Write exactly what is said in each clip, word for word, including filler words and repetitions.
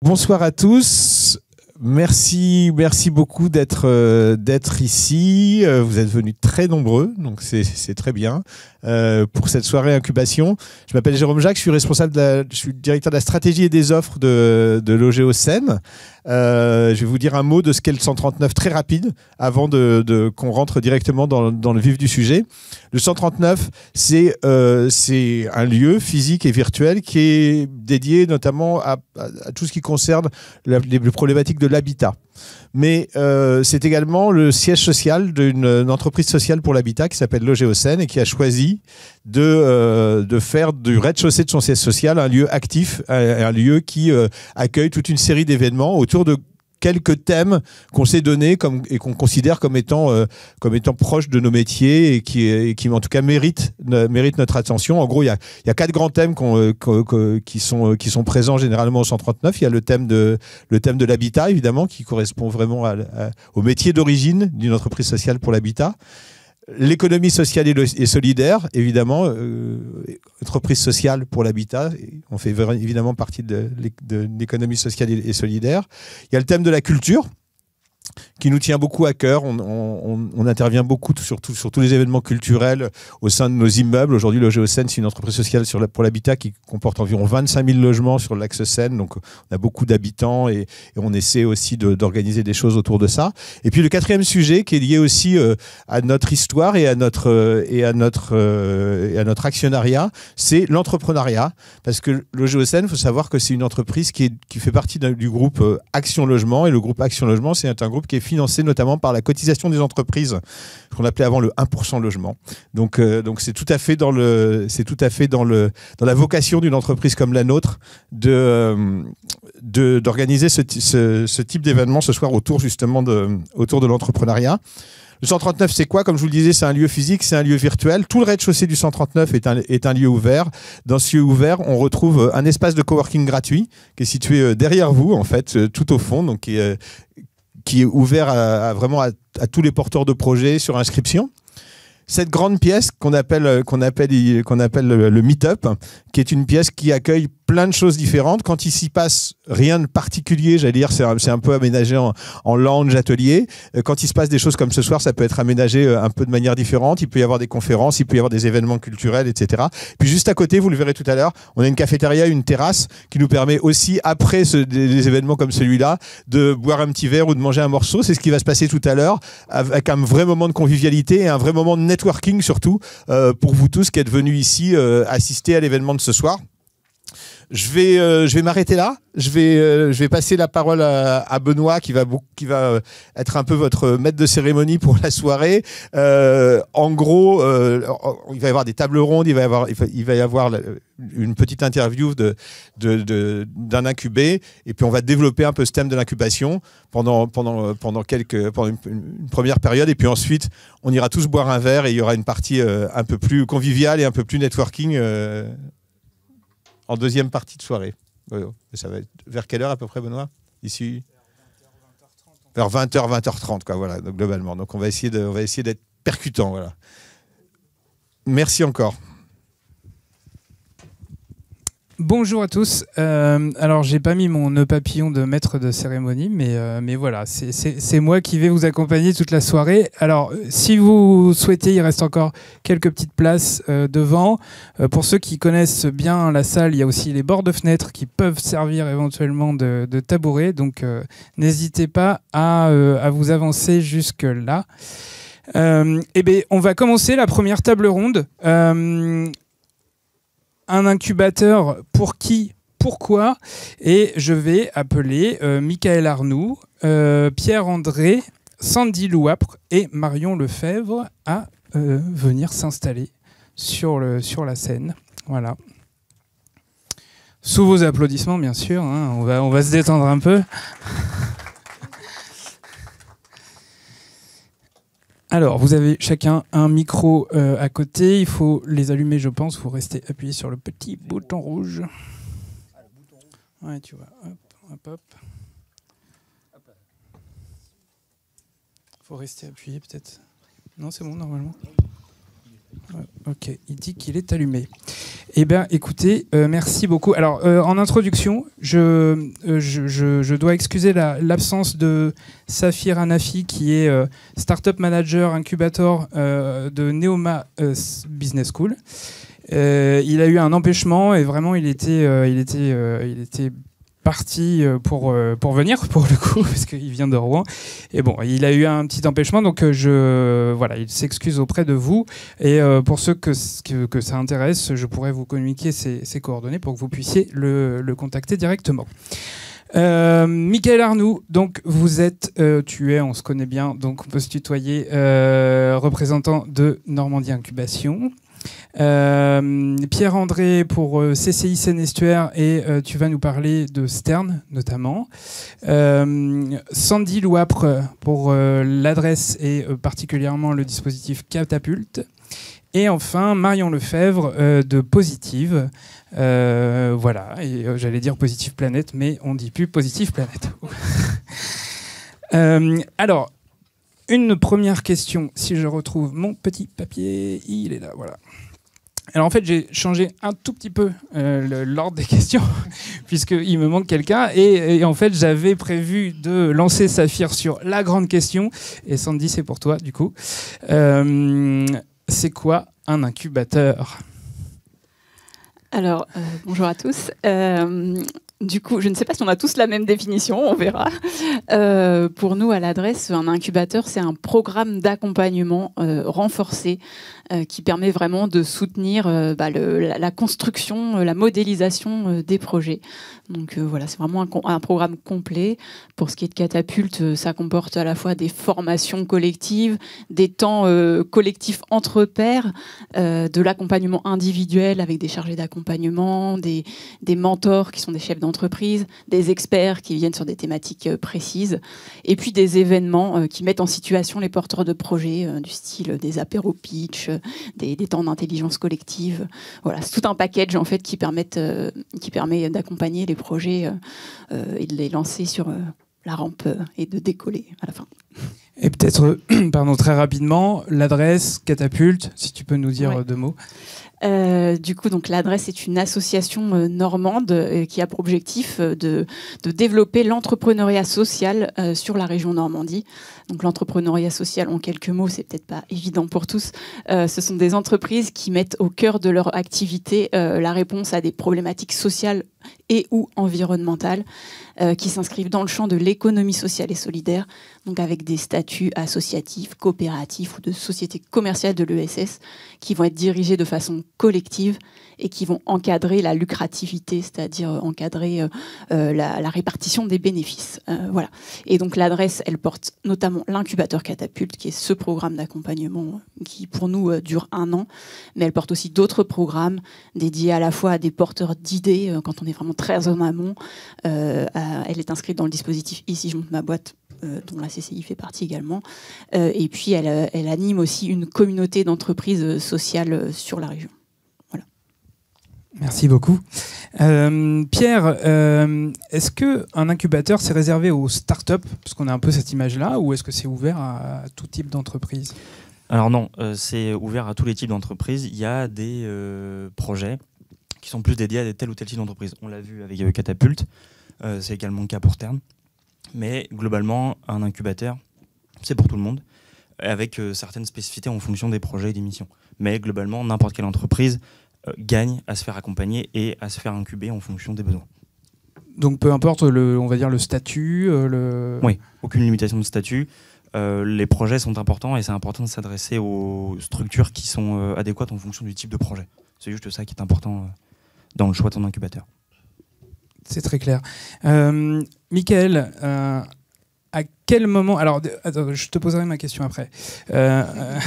Bonsoir à tous. Merci, merci beaucoup d'être euh, d'être ici. Euh, vous êtes venus très nombreux, donc c'est c'est très bien euh, pour cette soirée incubation. Je m'appelle Jérôme Jacques, je suis responsable, de la, je suis directeur de la stratégie et des offres de de Logéocène. Euh, je vais vous dire un mot de ce qu'est le cent trente-neuf très rapide avant de, de qu'on rentre directement dans, dans le vif du sujet. Le cent trente-neuf, c'est euh, c'est un lieu physique et virtuel qui est dédié notamment à, à, à tout ce qui concerne la, les problématiques de l'habitat. Mais euh, c'est également le siège social d'une entreprise sociale pour l'habitat qui s'appelle Logéocène et qui a choisi de, euh, de faire du rez-de-chaussée de son siège social un lieu actif, un, un lieu qui euh, accueille toute une série d'événements autour de quelques thèmes qu'on s'est donnés comme, et qu'on considère comme étant, euh, comme étant proches de nos métiers et qui, et qui en tout cas, méritent, méritent notre attention. En gros, il y a, il y a quatre grands thèmes qu'on, euh, qu'on, qui, sont, qui sont présents généralement au cent trente-neuf. Il y a le thème de, le thème de l'habitat, évidemment, qui correspond vraiment à, à, au métier d'origine d'une entreprise sociale pour l'habitat. L'économie sociale et, le, et solidaire, évidemment, euh, entreprise sociale pour l'habitat, on fait évidemment partie de, de l'économie sociale et, et solidaire. Il y a le thème de la culture, qui nous tient beaucoup à cœur. On, on, on intervient beaucoup sur, tout, sur tous les événements culturels au sein de nos immeubles. Aujourd'hui, Logéocène, c'est une entreprise sociale sur la, pour l'habitat qui comporte environ vingt-cinq mille logements sur l'axe Seine. Donc, on a beaucoup d'habitants et, et on essaie aussi de, d'organiser des choses autour de ça. Et puis, le quatrième sujet qui est lié aussi euh, à notre histoire et à notre, euh, et à notre, euh, et à notre actionnariat, c'est l'entrepreneuriat. Parce que Logéocène, il faut savoir que c'est une entreprise qui, est, qui fait partie du groupe euh, Action Logement. Et le groupe Action Logement, c'est un groupe qui est financé notamment par la cotisation des entreprises, ce qu'on appelait avant le un pour cent logement. Donc, euh, donc c'est tout à fait dans le, c'est tout à fait dans le, dans la vocation d'une entreprise comme la nôtre de, euh, de d'organiser ce, ce, ce type d'événement ce soir autour justement de, autour de l'entrepreneuriat. Le cent trente-neuf, c'est quoi? Comme je vous le disais, c'est un lieu physique, c'est un lieu virtuel. Tout le rez-de-chaussée du cent trente-neuf est un, est un lieu ouvert. Dans ce lieu ouvert, on retrouve un espace de coworking gratuit qui est situé derrière vous, en fait, tout au fond, donc qui est, qui est ouvert à, à vraiment à, à tous les porteurs de projets sur inscription. Cette grande pièce qu'on appelle, qu'on appelle, qu'on appelle le, le Meet-up, qui est une pièce qui accueille plein de choses différentes. Quand il s'y passe rien de particulier, j'allais dire, c'est un, c'est un peu aménagé en, en lounge, atelier. Quand il se passe des choses comme ce soir, ça peut être aménagé un peu de manière différente. Il peut y avoir des conférences, il peut y avoir des événements culturels, et cetera. Puis juste à côté, vous le verrez tout à l'heure, on a une cafétéria, une terrasse qui nous permet aussi, après ce, des, des événements comme celui-là, de boire un petit verre ou de manger un morceau. C'est ce qui va se passer tout à l'heure, avec un vrai moment de convivialité et un vrai moment de networking surtout, euh, pour vous tous qui êtes venus ici euh, assister à l'événement de ce soir. Je vais, euh, je vais m'arrêter là. Je vais, euh, je vais passer la parole à, à Benoît qui va, qui va être un peu votre maître de cérémonie pour la soirée. Euh, en gros, euh, il va y avoir des tables rondes, il va y avoir, il va y avoir une petite interview de, de, de, d'un incubé, et puis on va développer un peu ce thème de l'incubation pendant, pendant, pendant quelques, pendant une, une première période, et puis ensuite on ira tous boire un verre et il y aura une partie euh, un peu plus conviviale et un peu plus networking. Euh, en deuxième partie de soirée. Ça va être vers quelle heure à peu près, Benoît? Ici vers vingt heures, vingt heures trente, quoi, voilà, donc, globalement. Donc on va essayer de, on va essayer d'être percutant, voilà. Merci encore. Bonjour à tous. Euh, alors, j'ai pas mis mon nœud papillon de maître de cérémonie, mais, euh, mais voilà, c'est, c'est, c'est moi qui vais vous accompagner toute la soirée. Alors, si vous souhaitez, il reste encore quelques petites places euh, devant. Euh, pour ceux qui connaissent bien la salle, il y a aussi les bords de fenêtres qui peuvent servir éventuellement de, de tabouret. Donc, euh, n'hésitez pas à, euh, à vous avancer jusque-là. Euh, eh bien, on va commencer la première table ronde. Euh, Un incubateur pour qui, pourquoi? Et je vais appeler euh, Michael Arnoux, euh, Pierre-André, Sandy Louapre et Marion Lefebvre à euh, venir s'installer sur, le, sur la scène. Voilà. Sous vos applaudissements, bien sûr, hein, on va, on va se détendre un peu. Alors, vous avez chacun un micro euh, à côté. Il faut les allumer, je pense. Vous restez appuyé sur le petit bouton rouge. Ouais, tu vois. Hop, hop, hop. Faut rester appuyé, peut-être. Non, c'est bon, normalement. Ouais, ok, il dit qu'il est allumé. Eh bien, écoutez, euh, merci beaucoup. Alors, euh, en introduction, je, euh, je, je, je dois excuser la, l'absence de Safir Hanafi, qui est euh, Startup Manager Incubator euh, de Neoma euh, Business School. Euh, il a eu un empêchement et vraiment, il était, euh, il était, euh, il était parti pour, pour venir, pour le coup, parce qu'il vient de Rouen. Et bon, il a eu un petit empêchement, donc je, voilà, il s'excuse auprès de vous. Et euh, pour ceux que, que, que ça intéresse, je pourrais vous communiquer ses, ses coordonnées pour que vous puissiez le, le contacter directement. Euh, Michael Arnoux, donc vous êtes, euh, tu es, on se connaît bien, donc on peut se tutoyer, euh, représentant de Normandie Incubation. Euh, Pierre-André pour euh, C C I Seine-Estuaire et euh, tu vas nous parler de Stern notamment. Euh, Sandy Louapre pour euh, l'adresse et euh, particulièrement le dispositif Catapulte. Et enfin Marion Lefebvre euh, de Positive. Euh, voilà, et euh, j'allais dire Positive Planète, mais on dit plus Positive Planète. euh, alors, une première question, si je retrouve mon petit papier, il est là, voilà. Alors en fait, j'ai changé un tout petit peu euh, l'ordre des questions, puisqu'il me manque quelqu'un. Et, et en fait, j'avais prévu de lancer Safir sur la grande question. Et Sandy, c'est pour toi, du coup. Euh, c'est quoi un incubateur ? Alors, euh, bonjour à tous. Euh, du coup, je ne sais pas si on a tous la même définition, on verra. Euh, pour nous, à l'adresse, un incubateur, c'est un programme d'accompagnement euh, renforcé euh, qui permet vraiment de soutenir euh, bah, le, la, la construction, euh, la modélisation euh, des projets. Donc euh, voilà, c'est vraiment un, un programme complet. Pour ce qui est de Catapulte, ça comporte à la fois des formations collectives, des temps euh, collectifs entre pairs, euh, de l'accompagnement individuel avec des chargés d'accompagnement, des, des mentors qui sont des chefs d'entreprise, des experts qui viennent sur des thématiques euh, précises, et puis des événements euh, qui mettent en situation les porteurs de projets, euh, du style des apéros pitch, euh, des, des temps d'intelligence collective. Voilà, c'est tout un package en fait qui, permettent, euh, qui permet d'accompagner les projets euh, et de les lancer sur euh, la rampe euh, et de décoller à la fin. Et peut-être, pardon, très rapidement, l'adresse, Catapulte, si tu peux nous dire ouais. deux mots. Euh, du coup, donc l'adresse est une association euh, normande euh, qui a pour objectif euh, de, de développer l'entrepreneuriat social euh, sur la région Normandie. Donc l'entrepreneuriat social, en quelques mots, c'est peut-être pas évident pour tous. Euh, ce sont des entreprises qui mettent au cœur de leur activité euh, la réponse à des problématiques sociales et ou environnementales euh, qui s'inscrivent dans le champ de l'économie sociale et solidaire, donc avec des statuts associatifs, coopératifs ou de sociétés commerciales de l'E S S qui vont être dirigés de façon collective et qui vont encadrer la lucrativité, c'est-à-dire encadrer euh, euh, la, la répartition des bénéfices. Euh, voilà. Et donc l'adresse, elle porte notamment l'incubateur Catapulte, qui est ce programme d'accompagnement qui, pour nous, euh, dure un an, mais elle porte aussi d'autres programmes dédiés à la fois à des porteurs d'idées, euh, quand on est vraiment très en amont. Euh, à, elle est inscrite dans le dispositif Ici, je monte ma boîte, Euh, dont la C C I fait partie également. Euh, et puis, elle, elle anime aussi une communauté d'entreprises sociales sur la région. Voilà. Merci beaucoup. Euh, Pierre, euh, est-ce qu'un incubateur, c'est réservé aux startups, parce qu'on a un peu cette image-là, ou est-ce que c'est ouvert à, à tout type d'entreprise ? Alors non, euh, c'est ouvert à tous les types d'entreprises. Il y a des euh, projets qui sont plus dédiés à tel ou tel type d'entreprise. On l'a vu avec euh, Catapulte, euh, c'est également le cas pour Stern. Mais globalement, un incubateur, c'est pour tout le monde, avec euh, certaines spécificités en fonction des projets et des missions. Mais globalement, n'importe quelle entreprise euh, gagne à se faire accompagner et à se faire incuber en fonction des besoins. Donc peu importe le, on va dire le statut, euh, le. Oui, aucune limitation de statut. Euh, les projets sont importants et c'est important de s'adresser aux structures qui sont euh, adéquates en fonction du type de projet. C'est juste ça qui est important euh, dans le choix de ton incubateur. C'est très clair. Euh, Michael, euh, à quel moment... Alors, attends, je te poserai ma question après. Euh, euh,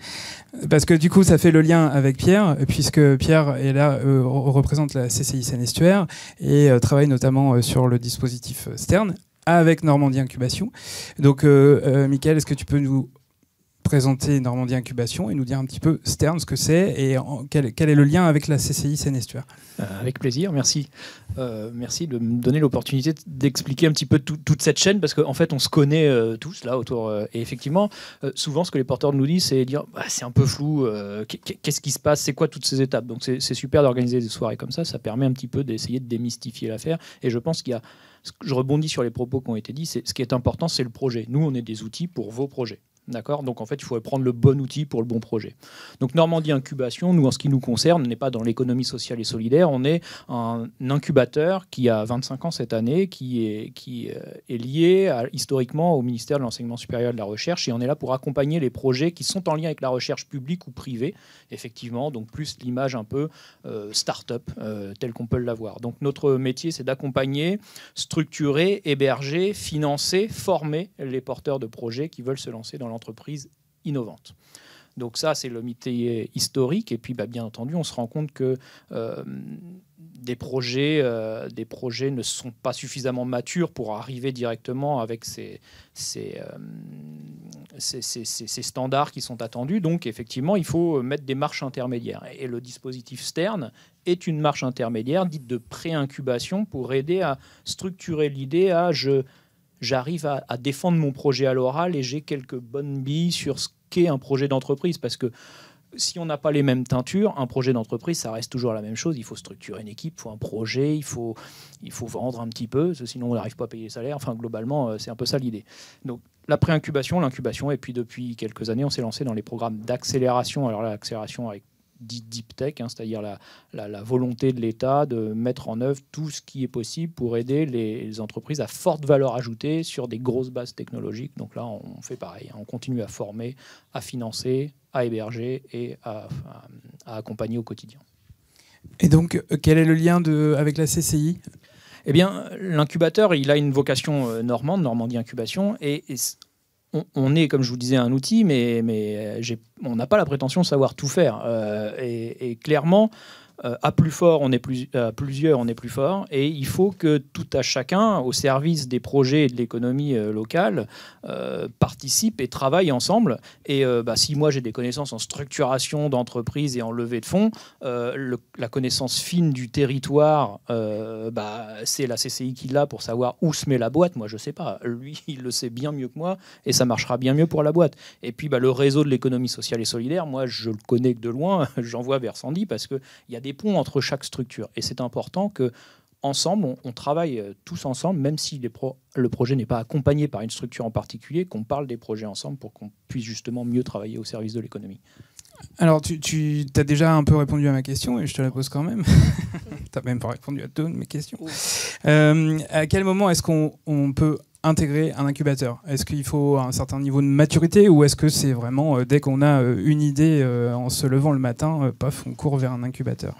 parce que du coup, ça fait le lien avec Pierre, puisque Pierre est là, euh, représente la C C I Seine-Estuaire et euh, travaille notamment euh, sur le dispositif Stern avec Normandie Incubation. Donc, euh, euh, Michael, est-ce que tu peux nous présenter Normandie Incubation et nous dire un petit peu Stern, ce que c'est et en, quel, quel est le lien avec la C C I Seine-et-Estuaire. Euh, avec plaisir, merci. Euh, merci de me donner l'opportunité d'expliquer un petit peu tout, toute cette chaîne, parce qu'en fait, on se connaît euh, tous là autour. Euh, et effectivement, euh, souvent, ce que les porteurs nous disent, c'est dire bah, c'est un peu flou, euh, qu'est-ce qui se passe, c'est quoi toutes ces étapes. Donc, c'est super d'organiser des soirées comme ça. Ça permet un petit peu d'essayer de démystifier l'affaire. Et je pense qu'il y a. Je rebondis sur les propos qui ont été dits. Ce qui est important, c'est le projet. Nous, on est des outils pour vos projets. D'accord ? Donc en fait, il faut prendre le bon outil pour le bon projet. Donc Normandie Incubation, nous, en ce qui nous concerne, n'est pas dans l'économie sociale et solidaire. On est un incubateur qui a vingt-cinq ans cette année, qui est, qui est lié à, historiquement au ministère de l'Enseignement supérieur et de la Recherche. Et on est là pour accompagner les projets qui sont en lien avec la recherche publique ou privée, effectivement. Donc plus l'image un peu euh, start-up, euh, telle qu'on peut l'avoir. Donc notre métier, c'est d'accompagner, structurer, héberger, financer, former les porteurs de projets qui veulent se lancer dans l'entreprise entreprise innovante. Donc ça, c'est le métier historique. Et puis, bah, bien entendu, on se rend compte que euh, des, projets, euh, des projets ne sont pas suffisamment matures pour arriver directement avec ces, ces, euh, ces, ces, ces standards qui sont attendus. Donc, effectivement, il faut mettre des marches intermédiaires. Et le dispositif Stern est une marche intermédiaire dite de pré-incubation pour aider à structurer l'idée à... je J'arrive à, à défendre mon projet à l'oral et j'ai quelques bonnes billes sur ce qu'est un projet d'entreprise. Parce que si on n'a pas les mêmes teintures, un projet d'entreprise, ça reste toujours la même chose. Il faut structurer une équipe, il faut un projet, il faut, il faut vendre un petit peu, sinon on n'arrive pas à payer les salaires. Enfin, globalement, c'est un peu ça l'idée. Donc, la pré-incubation, l'incubation, et puis depuis quelques années, on s'est lancé dans les programmes d'accélération. Alors là, l'accélération avec dit deep tech, hein, c'est-à-dire la, la, la volonté de l'État de mettre en œuvre tout ce qui est possible pour aider les, les entreprises à forte valeur ajoutée sur des grosses bases technologiques. Donc là, on fait pareil, hein, on continue à former, à financer, à héberger et à, à, à accompagner au quotidien. Et donc, quel est le lien de, avec la C C I ? Eh bien, l'incubateur, il a une vocation normande, Normandie Incubation, et, et On, on est, comme je vous disais, un outil, mais, mais on n'a pas la prétention de savoir tout faire. Euh, et, et clairement, euh, à plus fort, on est plus, à plusieurs, on est plus fort. Et il faut que tout à chacun, au service des projets et de l'économie euh, locale, euh, participe et travaille ensemble. Et euh, bah, si moi j'ai des connaissances en structuration d'entreprise et en levée de fonds, euh, le, la connaissance fine du territoire, euh, bah, c'est la C C I qui l'a pour savoir où se met la boîte. Moi, je ne sais pas. Lui, il le sait bien mieux que moi et ça marchera bien mieux pour la boîte. Et puis, bah, le réseau de l'économie sociale et solidaire, moi, je le connais que de loin. J'envoie vers Sandy parce qu'il y a des ponts entre chaque structure. Et c'est important que ensemble, on, on travaille tous ensemble, même si les pro, le projet n'est pas accompagné par une structure en particulier, qu'on parle des projets ensemble pour qu'on puisse justement mieux travailler au service de l'économie. Alors, tu, tu as déjà un peu répondu à ma question et je te la pose quand même. Tu n'as même pas répondu à toutes mes questions. Euh, à quel moment est-ce qu'on on peut intégrer un incubateur? Est-ce qu'il faut un certain niveau de maturité ou est-ce que c'est vraiment, euh, dès qu'on a euh, une idée euh, en se levant le matin, euh, paf, on court vers un incubateur?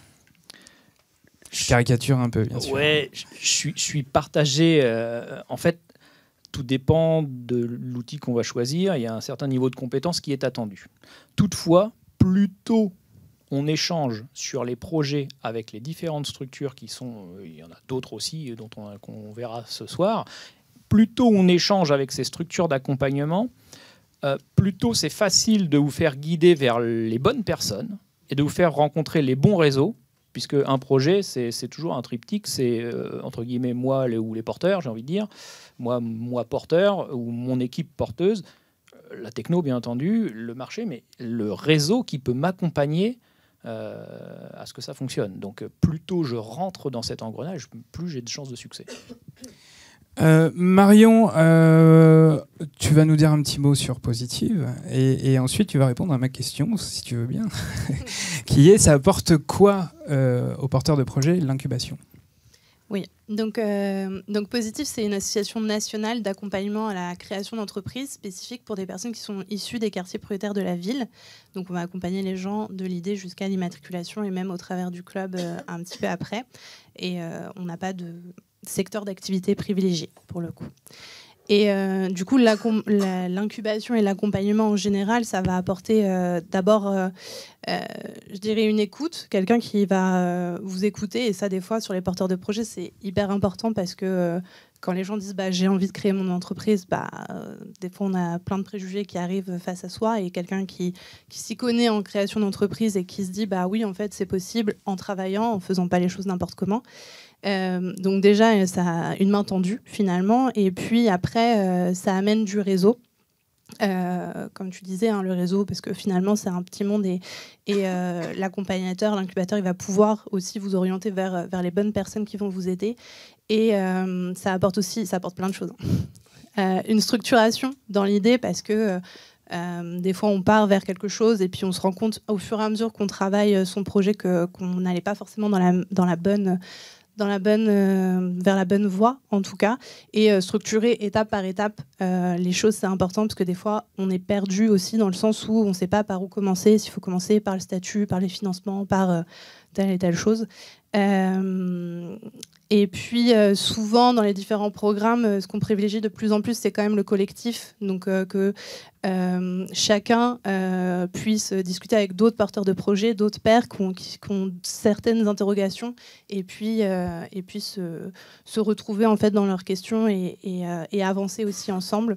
Je caricature un peu, bien sûr. Ouais, je, je, suis, je suis partagé. Euh, en fait, tout dépend de l'outil qu'on va choisir. Il y a un certain niveau de compétence qui est attendu. Toutefois, plus tôt on échange sur les projets avec les différentes structures qui sont, il y en a d'autres aussi dont on, qu'on verra ce soir, plus tôt on échange avec ces structures d'accompagnement, euh, plus tôt c'est facile de vous faire guider vers les bonnes personnes et de vous faire rencontrer les bons réseaux, puisque un projet, c'est, c'est toujours un triptyque, c'est euh, entre guillemets moi les, ou les porteurs, j'ai envie de dire, moi, moi porteur ou mon équipe porteuse, la techno bien entendu, le marché, mais le réseau qui peut m'accompagner euh, à ce que ça fonctionne. Donc plus tôt je rentre dans cet engrenage, plus j'ai de chances de succès. Euh, Marion, euh, tu vas nous dire un petit mot sur Positive et, et ensuite tu vas répondre à ma question, si tu veux bien, qui est, ça apporte quoi euh, aux porteurs de projet, l'incubation? Oui, donc, euh, donc Positive, c'est une association nationale d'accompagnement à la création d'entreprises spécifiques pour des personnes qui sont issues des quartiers prioritaires de la ville. Donc on va accompagner les gens de l'idée jusqu'à l'immatriculation et même au travers du club euh, un petit peu après. Et euh, on n'a pas de secteur d'activité privilégié pour le coup. Et euh, du coup, l'incubation et l'accompagnement en général, ça va apporter euh, d'abord, euh, euh, je dirais, une écoute, quelqu'un qui va euh, vous écouter. Et ça, des fois, sur les porteurs de projets, c'est hyper important parce que euh, quand les gens disent bah, j'ai envie de créer mon entreprise, bah, euh, des fois, on a plein de préjugés qui arrivent face à soi. Et quelqu'un qui, qui s'y connaît en création d'entreprise et qui se dit bah oui, en fait, c'est possible en travaillant, en faisant pas les choses n'importe comment. Euh, donc déjà, ça a une main tendue finalement, et puis après, euh, ça amène du réseau. Euh, comme tu disais, hein, le réseau, parce que finalement, c'est un petit monde, et, et euh, l'accompagnateur, l'incubateur, il va pouvoir aussi vous orienter vers, vers les bonnes personnes qui vont vous aider. Et euh, ça apporte aussi, ça apporte plein de choses. Euh, une structuration dans l'idée, parce que Euh, des fois, on part vers quelque chose et puis on se rend compte au fur et à mesure qu'on travaille son projet que, qu'on n'allait pas forcément dans la, dans la bonne, dans la bonne, euh, vers la bonne voie, en tout cas. Et euh, structurer étape par étape euh, les choses, c'est important parce que des fois, on est perdu aussi dans le sens où on ne sait pas par où commencer, s'il faut commencer par le statut, par les financements, par euh, telle et telle chose. Euh, et puis euh, souvent dans les différents programmes, euh, ce qu'on privilégie de plus en plus, c'est quand même le collectif, donc euh, que euh, chacun euh, puisse discuter avec d'autres porteurs de projets, d'autres pairs qui ont, qui, qui ont certaines interrogations, et puis, euh, et puis se, se retrouver en fait dans leurs questions et, et, euh, et avancer aussi ensemble.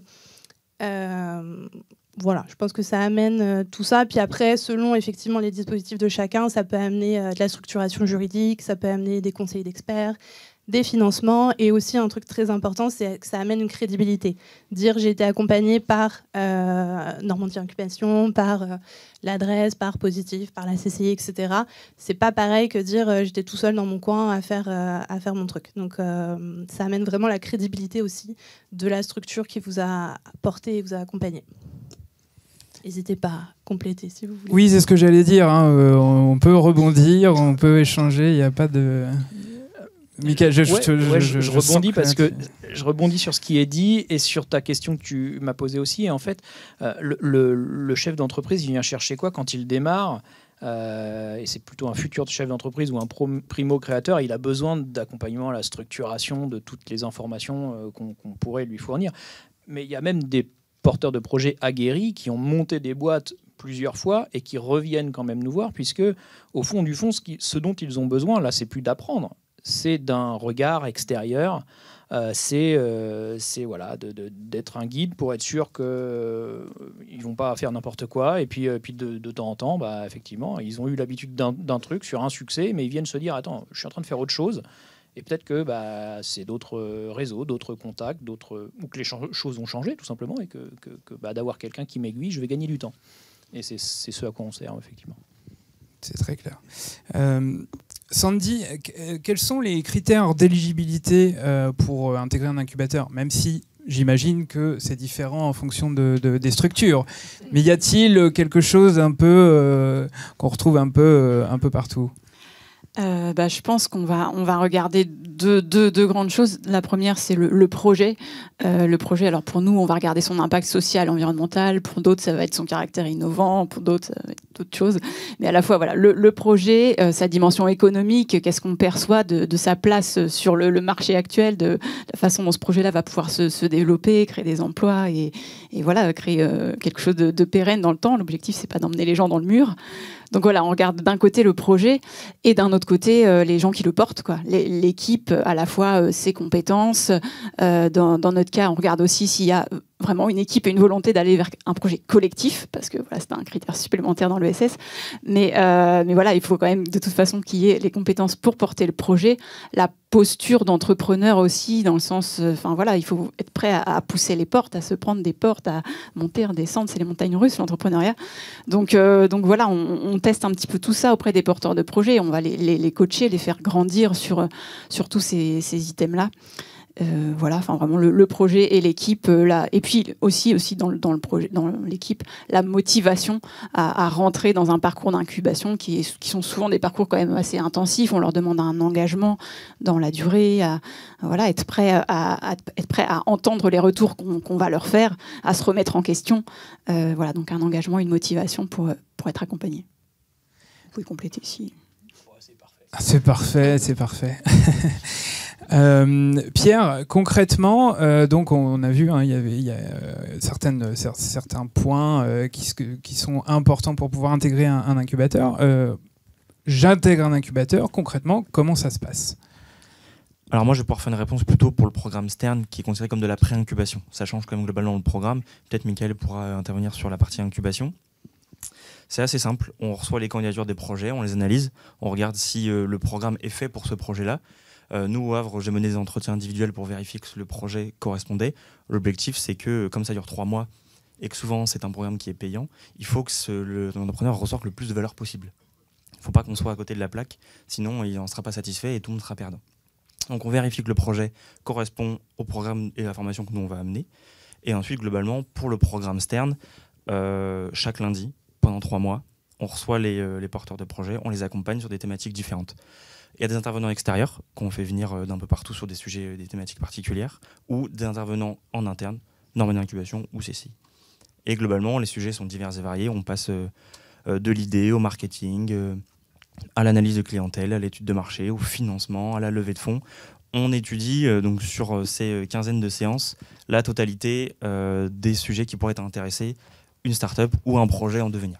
Euh, Voilà, je pense que ça amène euh, tout ça. Puis après, selon effectivement les dispositifs de chacun, ça peut amener euh, de la structuration juridique, ça peut amener des conseils d'experts, des financements, et aussi un truc très important, c'est que ça amène une crédibilité. Dire j'ai été accompagnée par euh, Normandie Incubation, par euh, l'adresse, par Positif, par la C C I, et cetera. C'est pas pareil que dire euh, j'étais tout seul dans mon coin à faire, euh, à faire mon truc. Donc euh, ça amène vraiment la crédibilité aussi de la structure qui vous a porté et vous a accompagné. N'hésitez pas à compléter si vous voulez. Oui, c'est ce que j'allais dire. Hein. Euh, on peut rebondir, on peut échanger. Il n'y a pas de. Michael, je, ouais, je, ouais, je, je, je je rebondis que parce que tu... je rebondis sur ce qui est dit et sur ta question que tu m'as posée aussi. Et en fait, euh, le, le, le chef d'entreprise, il vient chercher quoi quand il démarre? Euh, et c'est plutôt un futur chef d'entreprise ou un primo-créateur, il a besoin d'accompagnement à la structuration de toutes les informations euh, qu'on qu'on pourrait lui fournir. Mais il y a même des porteurs de projets aguerris qui ont monté des boîtes plusieurs fois et qui reviennent quand même nous voir, puisque au fond du fond, ce, qui, ce dont ils ont besoin, là, c'est plus d'apprendre, c'est d'un regard extérieur, euh, c'est euh, voilà, de, de, d'être un guide pour être sûr qu'ils euh, ne vont pas faire n'importe quoi, et puis, euh, puis de, de temps en temps, bah, effectivement, ils ont eu l'habitude d'un, d'un truc sur un succès, mais ils viennent se dire, attends, je suis en train de faire autre chose. Et peut-être que bah, c'est d'autres réseaux, d'autres contacts, d'autres... ou que les choses ont changé, tout simplement, et que, que, que bah, d'avoir quelqu'un qui m'aiguille, je vais gagner du temps. Et c'est ce à quoi on sert, effectivement. C'est très clair. Euh, Sandy, quels sont les critères d'éligibilité euh, pour intégrer un incubateur? Même si j'imagine que c'est différent en fonction de, de, des structures. Mais y a-t-il quelque chose un peu euh, qu'on retrouve un peu, euh, un peu partout? Euh, bah, je pense qu'on va, on va regarder deux, deux, deux grandes choses. La première, c'est le, le projet. Euh, le projet, alors pour nous, on va regarder son impact social, environnemental. Pour d'autres, ça va être son caractère innovant. Pour d'autres, ça va être d'autres choses. Mais à la fois, voilà, le, le projet, euh, sa dimension économique, qu'est-ce qu'on perçoit de, de sa place sur le, le marché actuel, de la façon dont ce projet-là va pouvoir se, se développer, créer des emplois et, et voilà, créer euh, quelque chose de, de pérenne dans le temps. L'objectif, c'est pas d'emmener les gens dans le mur. Donc voilà, on regarde d'un côté le projet et d'un autre côté euh, les gens qui le portent, quoi. L'équipe, à la fois euh, ses compétences. Euh, dans, dans notre cas, on regarde aussi s'il y a vraiment une équipe et une volonté d'aller vers un projet collectif, parce que voilà, c'est un critère supplémentaire dans l'E S S. Mais, euh, mais voilà, il faut quand même de toute façon qu'il y ait les compétences pour porter le projet, la posture d'entrepreneur aussi, dans le sens, enfin euh, voilà, il faut être prêt à, à pousser les portes, à se prendre des portes, à monter, redescendre, c'est les montagnes russes, l'entrepreneuriat. Donc, euh, donc voilà, on, on teste un petit peu tout ça auprès des porteurs de projets, on va les, les, les coacher, les faire grandir sur, sur tous ces, ces items-là. Euh, voilà, enfin vraiment le, le projet et l'équipe euh, là, et puis aussi aussi dans le dans le projet, dans l'équipe, la motivation à, à rentrer dans un parcours d'incubation qui est, qui sont souvent des parcours quand même assez intensifs. On leur demande un engagement dans la durée, à, à voilà, être prêt à, à être prêt à entendre les retours qu'on qu'on va leur faire, à se remettre en question. Euh, voilà, donc un engagement, une motivation pour pour être accompagné. Vous pouvez compléter ici. C'est parfait, c'est parfait. Euh, Pierre, concrètement, euh, donc on a vu, hein, il y avait, il y a euh, certaines, cer- certains points euh, qui, qui sont importants pour pouvoir intégrer un, un incubateur. Euh, J'intègre un incubateur, concrètement, comment ça se passe ? Alors moi, je vais pouvoir faire une réponse plutôt pour le programme Stern, qui est considéré comme de la pré-incubation. Ça change quand même globalement le programme. Peut-être Mickaël pourra intervenir sur la partie incubation. C'est assez simple. On reçoit les candidatures des projets, on les analyse, on regarde si euh, le programme est fait pour ce projet-là. Euh, nous, au Havre, j'ai mené des entretiens individuels pour vérifier que le projet correspondait. L'objectif, c'est que, comme ça dure trois mois et que souvent c'est un programme qui est payant, il faut que ce, le, l'entrepreneur ressorte le plus de valeur possible. Il ne faut pas qu'on soit à côté de la plaque, sinon il n'en sera pas satisfait et tout le monde sera perdant. Donc on vérifie que le projet correspond au programme et à la formation que nous on va amener. Et ensuite, globalement, pour le programme Stern, euh, chaque lundi, pendant trois mois, on reçoit les, euh, les porteurs de projets, on les accompagne sur des thématiques différentes. Il y a des intervenants extérieurs qu'on fait venir d'un peu partout sur des sujets, des thématiques particulières, ou des intervenants en interne, normes d'incubation ou C C I. Et globalement, les sujets sont divers et variés. On passe euh, de l'idée au marketing, euh, à l'analyse de clientèle, à l'étude de marché, au financement, à la levée de fonds. On étudie euh, donc sur euh, ces quinzaines de séances la totalité euh, des sujets qui pourraient intéresser une start-up ou un projet en devenir.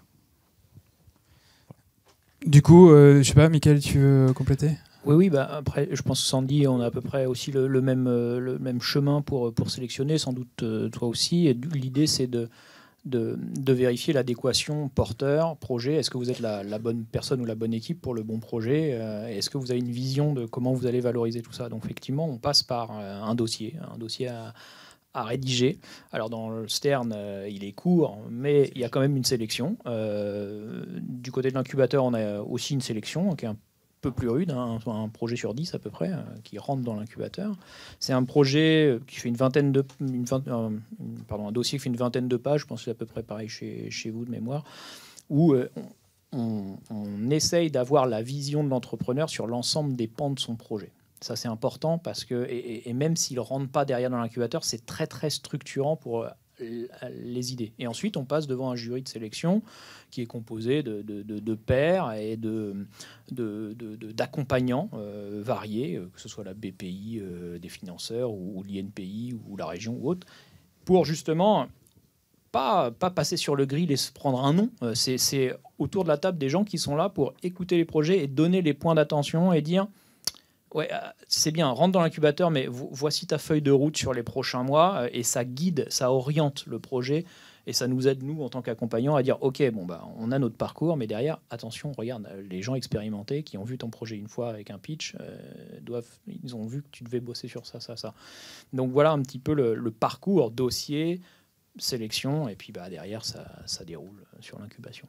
Du coup, euh, je sais pas, Mickaël, tu veux compléter ? Oui, oui. Bah après, je pense que Sandy, on a à peu près aussi le, le même euh, le même chemin pour pour sélectionner. Sans doute euh, toi aussi. Et l'idée, c'est de De, de vérifier l'adéquation porteur-projet. Est-ce que vous êtes la, la bonne personne ou la bonne équipe pour le bon projet ? euh, Est-ce que vous avez une vision de comment vous allez valoriser tout ça ? Donc effectivement, on passe par euh, un dossier, un dossier à, à rédiger. Alors dans le Stern, euh, il est court, mais il y a quand même une sélection. Euh, du côté de l'incubateur, on a aussi une sélection qui est un peu plus rude, hein, un projet sur dix à peu près, euh, qui rentre dans l'incubateur. C'est un projet qui fait une vingtaine de... Une vingt, euh, pardon, un dossier qui fait une vingtaine de pages, je pense que c'est à peu près pareil chez, chez vous de mémoire, où euh, on, on essaye d'avoir la vision de l'entrepreneur sur l'ensemble des pans de son projet. Ça, c'est important parce que, et, et même s'il ne rentre pas derrière dans l'incubateur, c'est très, très structurant pour les idées. Et ensuite, on passe devant un jury de sélection qui est composé de, de, de, de pairs et de, de, de, de, d'accompagnants euh, variés, que ce soit la B P I, euh, des financeurs, ou, ou l'I N P I, ou la région, ou autre, pour justement pas, pas passer sur le grill et se prendre un nom. C'est, c'est autour de la table des gens qui sont là pour écouter les projets et donner les points d'attention et dire ouais, c'est bien, rentre dans l'incubateur, mais voici ta feuille de route sur les prochains mois, et ça guide, ça oriente le projet, et ça nous aide, nous, en tant qu'accompagnants, à dire, OK, bon, bah, on a notre parcours, mais derrière, attention, regarde, les gens expérimentés qui ont vu ton projet une fois avec un pitch, euh, doivent, ils ont vu que tu devais bosser sur ça, ça, ça. Donc voilà un petit peu le, le parcours, dossier, sélection, et puis bah, derrière, ça, ça déroule sur l'incubation.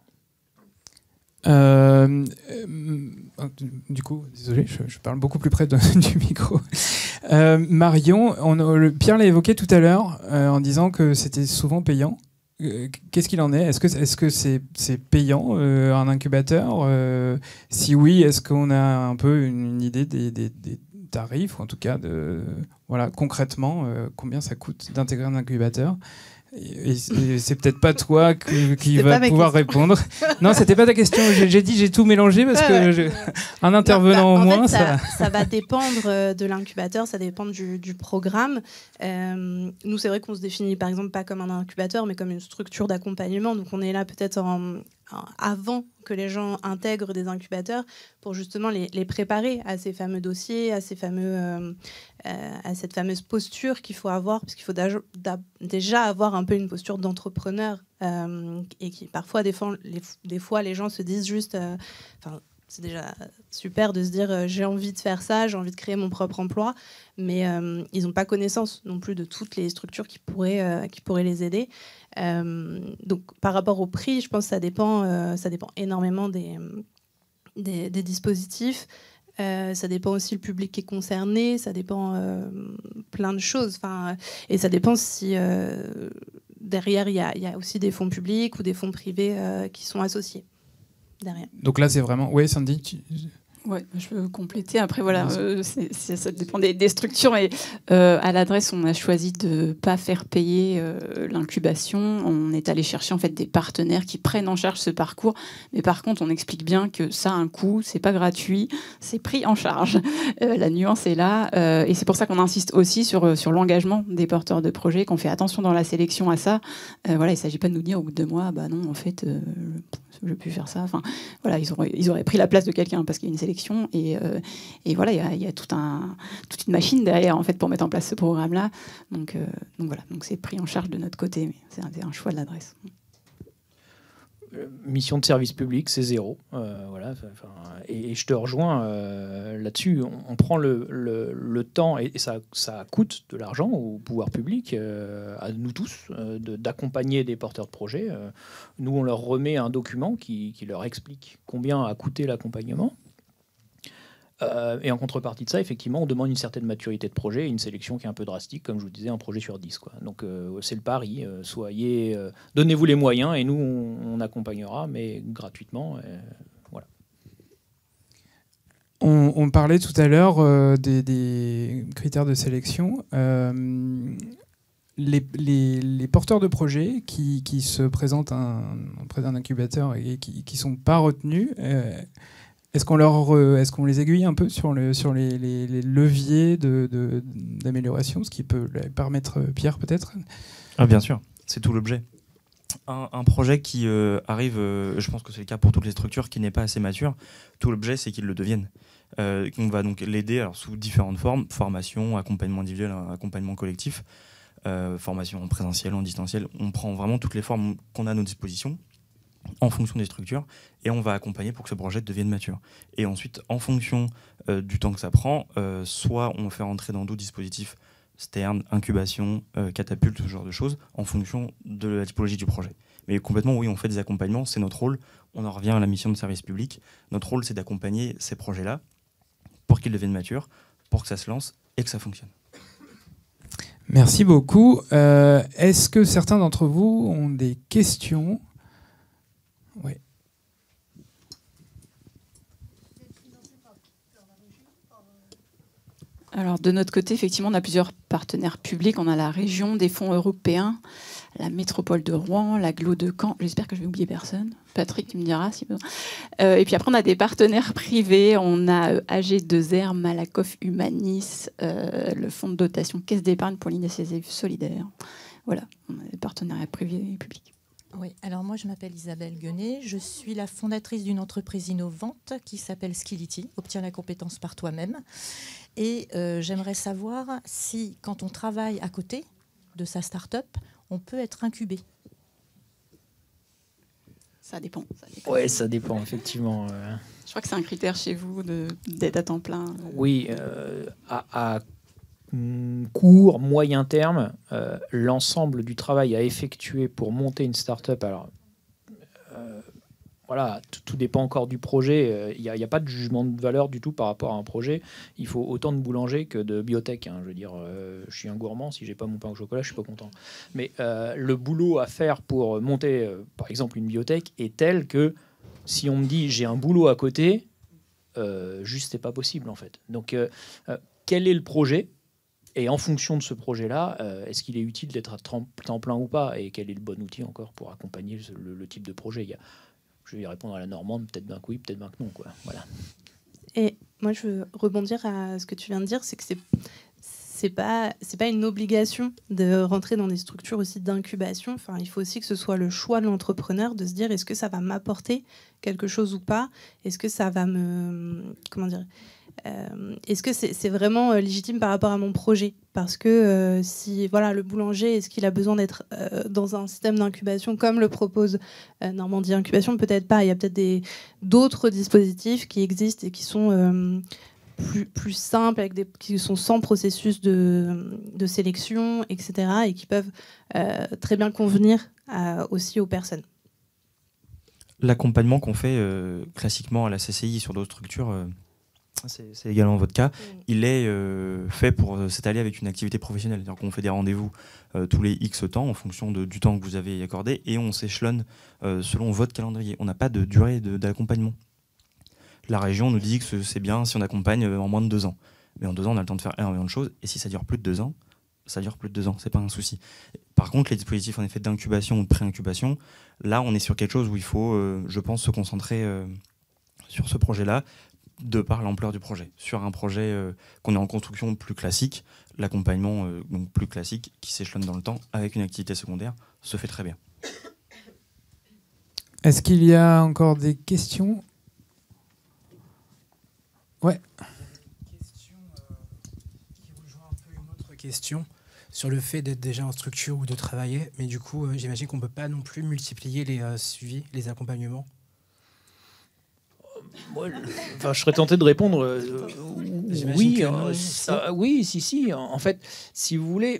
Euh, euh, du coup, désolé, je, je parle beaucoup plus près de, du micro. Euh, Marion, on, le, Pierre l'a évoqué tout à l'heure euh, en disant que c'était souvent payant. Euh, qu'est-ce qu'il en est ? Est-ce que est-ce que c'est, c'est payant euh, un incubateur ? euh, Si oui, est-ce qu'on a un peu une, une idée des, des, des tarifs, ou en tout cas de voilà concrètement euh, combien ça coûte d'intégrer un incubateur ? Et, et c'est peut-être pas toi que, qui va pouvoir question. répondre. Non, c'était pas ta question. J'ai, j'ai dit j'ai tout mélangé parce ouais, que ouais. Je, un intervenant non, bah, au moins. Fait, ça, ça... ça va dépendre de l'incubateur, ça dépend du, du programme. Euh, nous, c'est vrai qu'on se définit par exemple pas comme un incubateur, mais comme une structure d'accompagnement. Donc, on est là peut-être en, en, avant que les gens intègrent des incubateurs pour justement les, les préparer à ces fameux dossiers, à ces fameux, euh, euh, à cette fameuse posture qu'il faut avoir, parce qu'il faut da- da- déjà avoir un peu une posture d'entrepreneur euh, et qui parfois des fois, les, des fois les gens se disent juste, euh, c'est déjà super de se dire euh, j'ai envie de faire ça, j'ai envie de créer mon propre emploi, mais euh, ils n'ont pas connaissance non plus de toutes les structures qui pourraient, euh, qui pourraient les aider. Euh, donc par rapport au prix, je pense que ça dépend, euh, ça dépend énormément des, des, des dispositifs. Euh, ça dépend aussi le public qui est concerné, ça dépend euh, plein de choses. Enfin, et ça dépend si euh, derrière il y a, y a aussi des fonds publics ou des fonds privés euh, qui sont associés derrière. Donc là c'est vraiment, oui Sandy. Tu... Ouais, je peux compléter. Après, voilà, euh, c'est, c'est, ça dépend des, des structures. Mais euh, à l'adresse, on a choisi de ne pas faire payer euh, l'incubation. On est allé chercher en fait des partenaires qui prennent en charge ce parcours. Mais par contre, on explique bien que ça a un coût, c'est pas gratuit, c'est pris en charge. Euh, la nuance est là. Euh, et c'est pour ça qu'on insiste aussi sur, sur l'engagement des porteurs de projets, qu'on fait attention dans la sélection à ça. Euh, voilà, il ne s'agit pas de nous dire au bout de deux mois, bah non, en fait, euh, je ne peux plus faire ça. Enfin, voilà, ils auraient, ils auraient pris la place de quelqu'un parce qu'il y a une sélection. Et, euh, et voilà, il y a, y a tout un, toute une machine derrière en fait, pour mettre en place ce programme-là. Donc, euh, donc voilà, donc c'est pris en charge de notre côté, mais c'est un, un choix de l'adresse. Mission de service public, c'est zéro. Euh, voilà, enfin, et, et je te rejoins euh, là-dessus. On, on prend le, le, le temps, et, et ça, ça coûte de l'argent au pouvoir public, euh, à nous tous, euh, de, d'accompagner des porteurs de projets. Euh, nous, on leur remet un document qui, qui leur explique combien a coûté l'accompagnement. Euh, et en contrepartie de ça, effectivement, on demande une certaine maturité de projet et une sélection qui est un peu drastique, comme je vous disais, un projet sur dix, quoi. Donc euh, c'est le pari. Euh, soyez, euh, donnez-vous les moyens et nous, on, on accompagnera, mais gratuitement. Et, voilà. On, on parlait tout à l'heure euh, des, des critères de sélection. Euh, les, les, les porteurs de projets qui, qui se présentent un, auprès d'un incubateur et qui ne sont pas retenus, euh, Est-ce qu'on, leur, est-ce qu'on les aiguille un peu sur, le, sur les, les, les leviers de, de, d'amélioration, ce qui peut leur permettre, Pierre, peut-être ? Ah, bien sûr, c'est tout l'objet. Un, un projet qui euh, arrive, euh, je pense que c'est le cas pour toutes les structures, qui n'est pas assez mature, tout l'objet, c'est qu'il le devienne. Euh, on va donc l'aider alors, sous différentes formes, formation, accompagnement individuel, accompagnement collectif, euh, formation en présentiel, en distanciel. On prend vraiment toutes les formes qu'on a à nos dispositions, en fonction des structures, et on va accompagner pour que ce projet devienne mature. Et ensuite, en fonction euh, du temps que ça prend, euh, soit on fait rentrer dans d'autres dispositifs, Stern, incubation, euh, catapulte, ce genre de choses, en fonction de la typologie du projet. Mais complètement, oui, on fait des accompagnements, c'est notre rôle. On en revient à la mission de service public. Notre rôle, c'est d'accompagner ces projets-là pour qu'ils deviennent matures, pour que ça se lance et que ça fonctionne. Merci beaucoup. Euh, est-ce que certains d'entre vous ont des questions ? Oui. Alors de notre côté, effectivement, on a plusieurs partenaires publics. On a la région, des fonds européens, la métropole de Rouen, l'agglo de Caen. J'espère que je vais oublier personne. Patrick, tu me diras si besoin. Euh, et puis après, on a des partenaires privés. On a euh, A G deux R, Malakoff Humanis, euh, le fonds de dotation Caisse d'épargne pour l'initiative solidaire. Voilà, on a des partenariats privés et publics. Oui, alors moi je m'appelle Isabelle Guenet, je suis la fondatrice d'une entreprise innovante qui s'appelle Skillity, obtient la compétence par toi-même. Et euh, j'aimerais savoir si, quand on travaille à côté de sa start-up, on peut être incubé. Ça dépend. Ça dépend. Oui, ça dépend, effectivement. Euh... Je crois que c'est un critère chez vous de, d'être à temps plein. Oui, euh, à, à court, moyen terme, euh, l'ensemble du travail à effectuer pour monter une start-up, alors euh, voilà, tout, tout dépend encore du projet. Il n'y a, a pas de jugement de valeur du tout par rapport à un projet. Il faut autant de boulanger que de biotech. Hein. Je veux dire, euh, je suis un gourmand. Si j'ai pas mon pain au chocolat, je suis pas content. Mais euh, le boulot à faire pour monter, euh, par exemple, une biotech est tel que si on me dit j'ai un boulot à côté, euh, juste c'est pas possible en fait. Donc, euh, euh, quel est le projet ? Et en fonction de ce projet-là, euh, est-ce qu'il est utile d'être à temps plein ou pas ? Et quel est le bon outil encore pour accompagner le, le type de projet ? Il y a, je vais y répondre à la normande, peut-être bien que oui, peut-être bien que non. Quoi. Voilà. Et moi, je veux rebondir à ce que tu viens de dire, c'est que c'est c'est pas c'est pas une obligation de rentrer dans des structures aussi d'incubation. Enfin, il faut aussi que ce soit le choix de l'entrepreneur de se dire est-ce que ça va m'apporter quelque chose ou pas ? Est-ce que ça va me comment dire Euh, est-ce que c'est, c'est vraiment euh, légitime par rapport à mon projet ? Parce que euh, si voilà, le boulanger, est-ce qu'il a besoin d'être euh, dans un système d'incubation comme le propose euh, Normandie Incubation ? Peut-être pas. Il y a peut-être des, d'autres dispositifs qui existent et qui sont euh, plus, plus simples, avec des, qui sont sans processus de, de sélection, et cetera, et qui peuvent euh, très bien convenir euh, aussi aux personnes. L'accompagnement qu'on fait euh, classiquement à la C C I et sur d'autres structures, euh, c'est, c'est également votre cas, il est euh, fait pour euh, s'étaler avec une activité professionnelle. C'est-à-dire qu'on fait des rendez-vous euh, tous les X temps en fonction de, du temps que vous avez accordé et on s'échelonne euh, selon votre calendrier. On n'a pas de durée de, d'accompagnement. La région nous dit que c'est bien si on accompagne en moins de deux ans. Mais en deux ans, on a le temps de faire énormément de choses. Et si ça dure plus de deux ans, ça dure plus de deux ans, c'est pas un souci. Par contre, les dispositifs en effet d'incubation ou de pré-incubation, là, on est sur quelque chose où il faut, euh, je pense, se concentrer euh, sur ce projet-là, de par l'ampleur du projet. Sur un projet euh, qu'on est en construction plus classique, l'accompagnement euh, donc plus classique, qui s'échelonne dans le temps, avec une activité secondaire, se fait très bien. Est-ce qu'il y a encore des questions ? Ouais. Une question euh, qui rejoint un peu une autre question sur le fait d'être déjà en structure ou de travailler, mais du coup, euh, j'imagine qu'on ne peut pas non plus multiplier les euh, suivis, les accompagnements. Moi, enfin, je serais tenté de répondre euh, oui, euh, ça, oui, si, si. En fait, si vous voulez,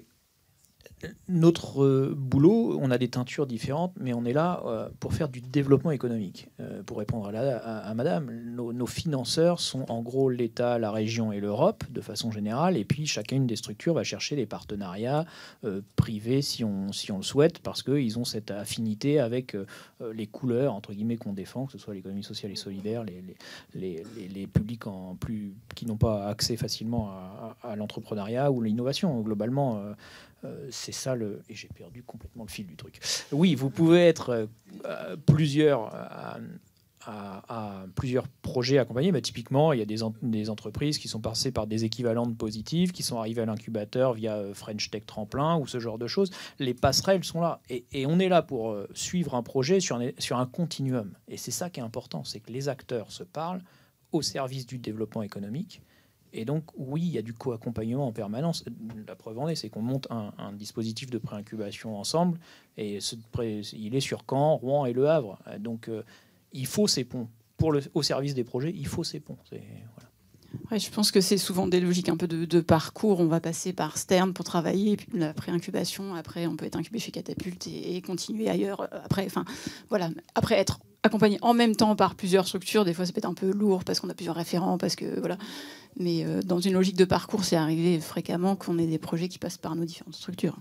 notre euh, boulot, on a des teintures différentes, mais on est là euh, pour faire du développement économique. Euh, pour répondre à, la, à, à madame, nos, nos financeurs sont en gros l'État, la région et l'Europe, de façon générale, et puis chacune des structures va chercher des partenariats euh, privés si on, si on le souhaite, parce qu'ils ont cette affinité avec euh, les couleurs, entre guillemets, qu'on défend, que ce soit l'économie sociale et solidaire, les, les, les, les, les publics en plus, qui n'ont pas accès facilement à, à, à l'entrepreneuriat ou l'innovation. Globalement, euh, Euh, c'est ça le... Et j'ai perdu complètement le fil du truc. Oui, vous pouvez être euh, plusieurs, à, à, à plusieurs projets accompagnés. Bah, typiquement, il y a des, en... des entreprises qui sont passées par des équivalentes positives, qui sont arrivées à l'incubateur via French Tech Tremplin ou ce genre de choses. Les passerelles sont là. Et, et on est là pour euh, suivre un projet sur un, sur un continuum. Et c'est ça qui est important, c'est que les acteurs se parlent au service du développement économique. Et donc, oui, il y a du co-accompagnement en permanence. La preuve en est, c'est qu'on monte un, un dispositif de pré-incubation ensemble, et ce pré, il est sur Caen, Rouen et Le Havre. Donc, euh, il faut ces ponts. Pour le, au service des projets, il faut ces ponts. C'est, voilà. Ouais, je pense que c'est souvent des logiques un peu de, de parcours. On va passer par Stern pour travailler, puis la pré-incubation. Après, on peut être incubé chez Catapulte et, et continuer ailleurs. Après, enfin, voilà. Après, être accompagné en même temps par plusieurs structures, des fois, ça peut être un peu lourd parce qu'on a plusieurs référents, parce que voilà. Mais euh, dans une logique de parcours, c'est arrivé fréquemment qu'on ait des projets qui passent par nos différentes structures.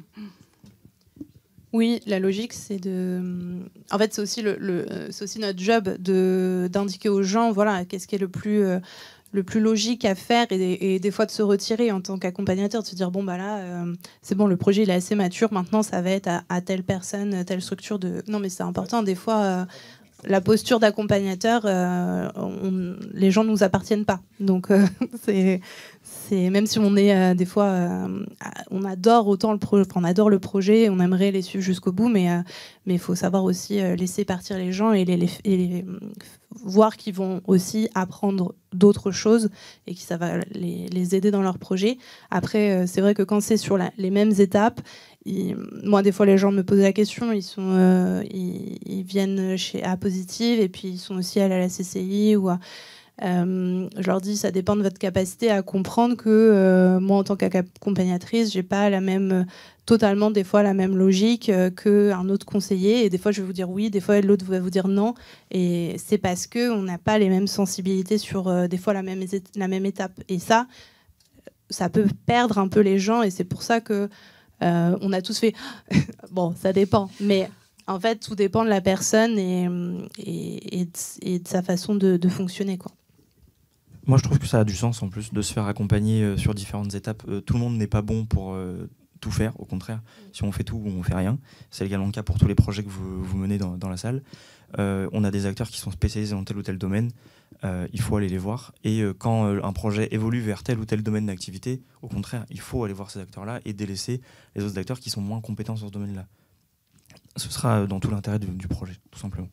Oui, la logique, c'est de. En fait, c'est aussi le, le c'est aussi notre job de d'indiquer aux gens, voilà, qu'est-ce qui est le plus euh, le plus logique à faire, et, et des fois de se retirer en tant qu'accompagnateur, de se dire bon bah là, euh, c'est bon, le projet il est assez mature, maintenant ça va être à, à telle personne, telle structure de. Non, mais c'est important. Des fois, euh, la posture d'accompagnateur, euh, on, les gens ne nous appartiennent pas. Donc euh, c'est C'est, même si on est euh, des fois, euh, on adore autant le projet, on adore le projet, on aimerait les suivre jusqu'au bout, mais euh, mais il faut savoir aussi euh, laisser partir les gens et les, les, et les voir qu'ils vont aussi apprendre d'autres choses et que ça va les, les aider dans leur projet. Après, euh, c'est vrai que quand c'est sur la, les mêmes étapes, ils, moi des fois les gens me posent la question, ils sont, euh, ils, ils viennent chez A Positive et puis ils sont aussi allés à la C C I ou à Euh, je leur dis, ça dépend de votre capacité à comprendre que euh, moi, en tant qu'accompagnatrice, j'ai pas la même, totalement des fois la même logique euh, qu'un autre conseiller. Et des fois, je vais vous dire oui, des fois, l'autre va vous dire non. Et c'est parce qu'on n'a pas les mêmes sensibilités sur euh, des fois la même, la même étape. Et ça, ça peut perdre un peu les gens. Et c'est pour ça que euh, on a tous fait bon, ça dépend. Mais en fait, tout dépend de la personne et, et, et, de, et de sa façon de, de fonctionner, quoi. Moi, je trouve que ça a du sens, en plus, de se faire accompagner euh, sur différentes étapes. Euh, tout le monde n'est pas bon pour euh, tout faire, au contraire. Si on fait tout, on ne fait rien. C'est également le cas pour tous les projets que vous, vous menez dans, dans la salle. Euh, on a des acteurs qui sont spécialisés dans tel ou tel domaine. Euh, il faut aller les voir. Et euh, quand euh, un projet évolue vers tel ou tel domaine d'activité, au contraire, il faut aller voir ces acteurs-là et délaisser les autres acteurs qui sont moins compétents sur ce domaine-là. Ce sera dans tout l'intérêt du, du projet, tout simplement.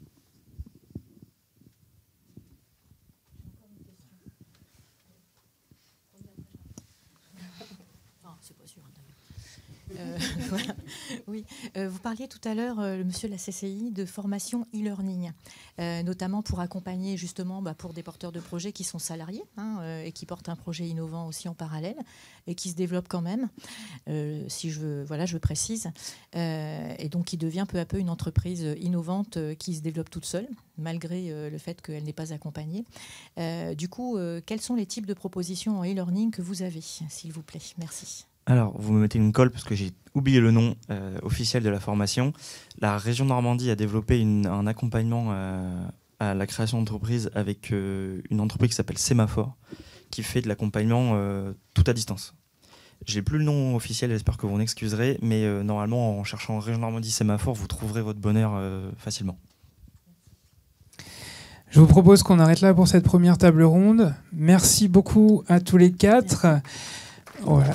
Euh, voilà. Oui, euh, vous parliez tout à l'heure, euh, monsieur de la C C I, de formation e-learning, euh, notamment pour accompagner justement bah, pour des porteurs de projets qui sont salariés hein, euh, et qui portent un projet innovant aussi en parallèle et qui se développent quand même, euh, si je veux, voilà, je précise, euh, et donc qui devient peu à peu une entreprise innovante euh, qui se développe toute seule, malgré euh, le fait qu'elle n'est pas accompagnée. Euh, du coup, euh, quels sont les types de propositions en e-learning que vous avez, s'il vous plaît? Merci. Alors, vous me mettez une colle parce que j'ai oublié le nom euh, officiel de la formation. La région Normandie a développé une, un accompagnement euh, à la création d'entreprise avec euh, une entreprise qui s'appelle Sémaphore, qui fait de l'accompagnement euh, tout à distance. J'ai plus le nom officiel, j'espère que vous m'en excuserez, mais euh, normalement, en cherchant Région Normandie Sémaphore, vous trouverez votre bonheur euh, facilement. Je vous propose qu'on arrête là pour cette première table ronde. Merci beaucoup à tous les quatre. Voilà.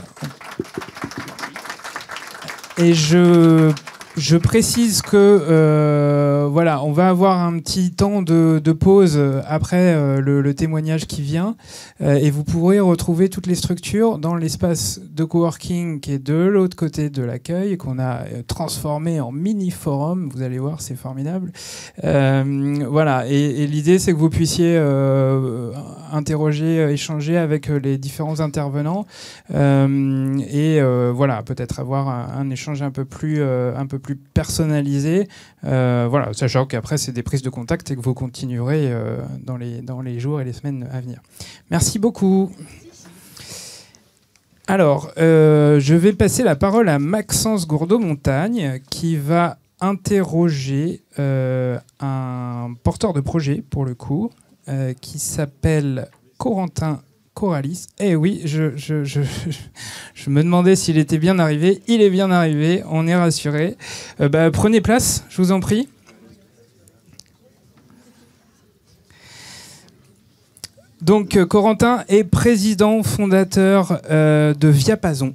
Et je, je précise que euh, voilà, on va avoir un petit temps de, de pause après euh, le, le témoignage qui vient, euh, et vous pourrez retrouver toutes les structures dans l'espace de coworking qui est de l'autre côté de l'accueil, qu'on a transformé en mini forum. Vous allez voir, c'est formidable. Euh, voilà, et, et l'idée c'est que vous puissiez euh, interroger, échanger avec les différents intervenants, euh, et euh, voilà, peut-être avoir un, un échange un peu plus, euh, un peu plus personnalisé. Euh, voilà, sachant qu'après c'est des prises de contact et que vous continuerez euh, dans les, dans les jours et les semaines à venir. Merci beaucoup. Alors, euh, je vais passer la parole à Maxence Gourdeau-Montagne qui va interroger euh, un porteur de projet, pour le coup, euh, qui s'appelle Corentin Coralis. Eh oui, je, je, je, je me demandais s'il était bien arrivé. Il est bien arrivé, on est rassuré. Euh, bah, prenez place, je vous en prie. Donc, Corentin est président fondateur euh, de Viapazon.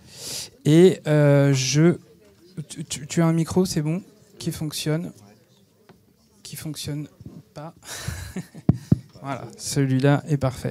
Et euh, je... Tu, tu, tu as un micro, c'est bon, qui fonctionne. Qui fonctionne pas. Voilà, celui-là est parfait.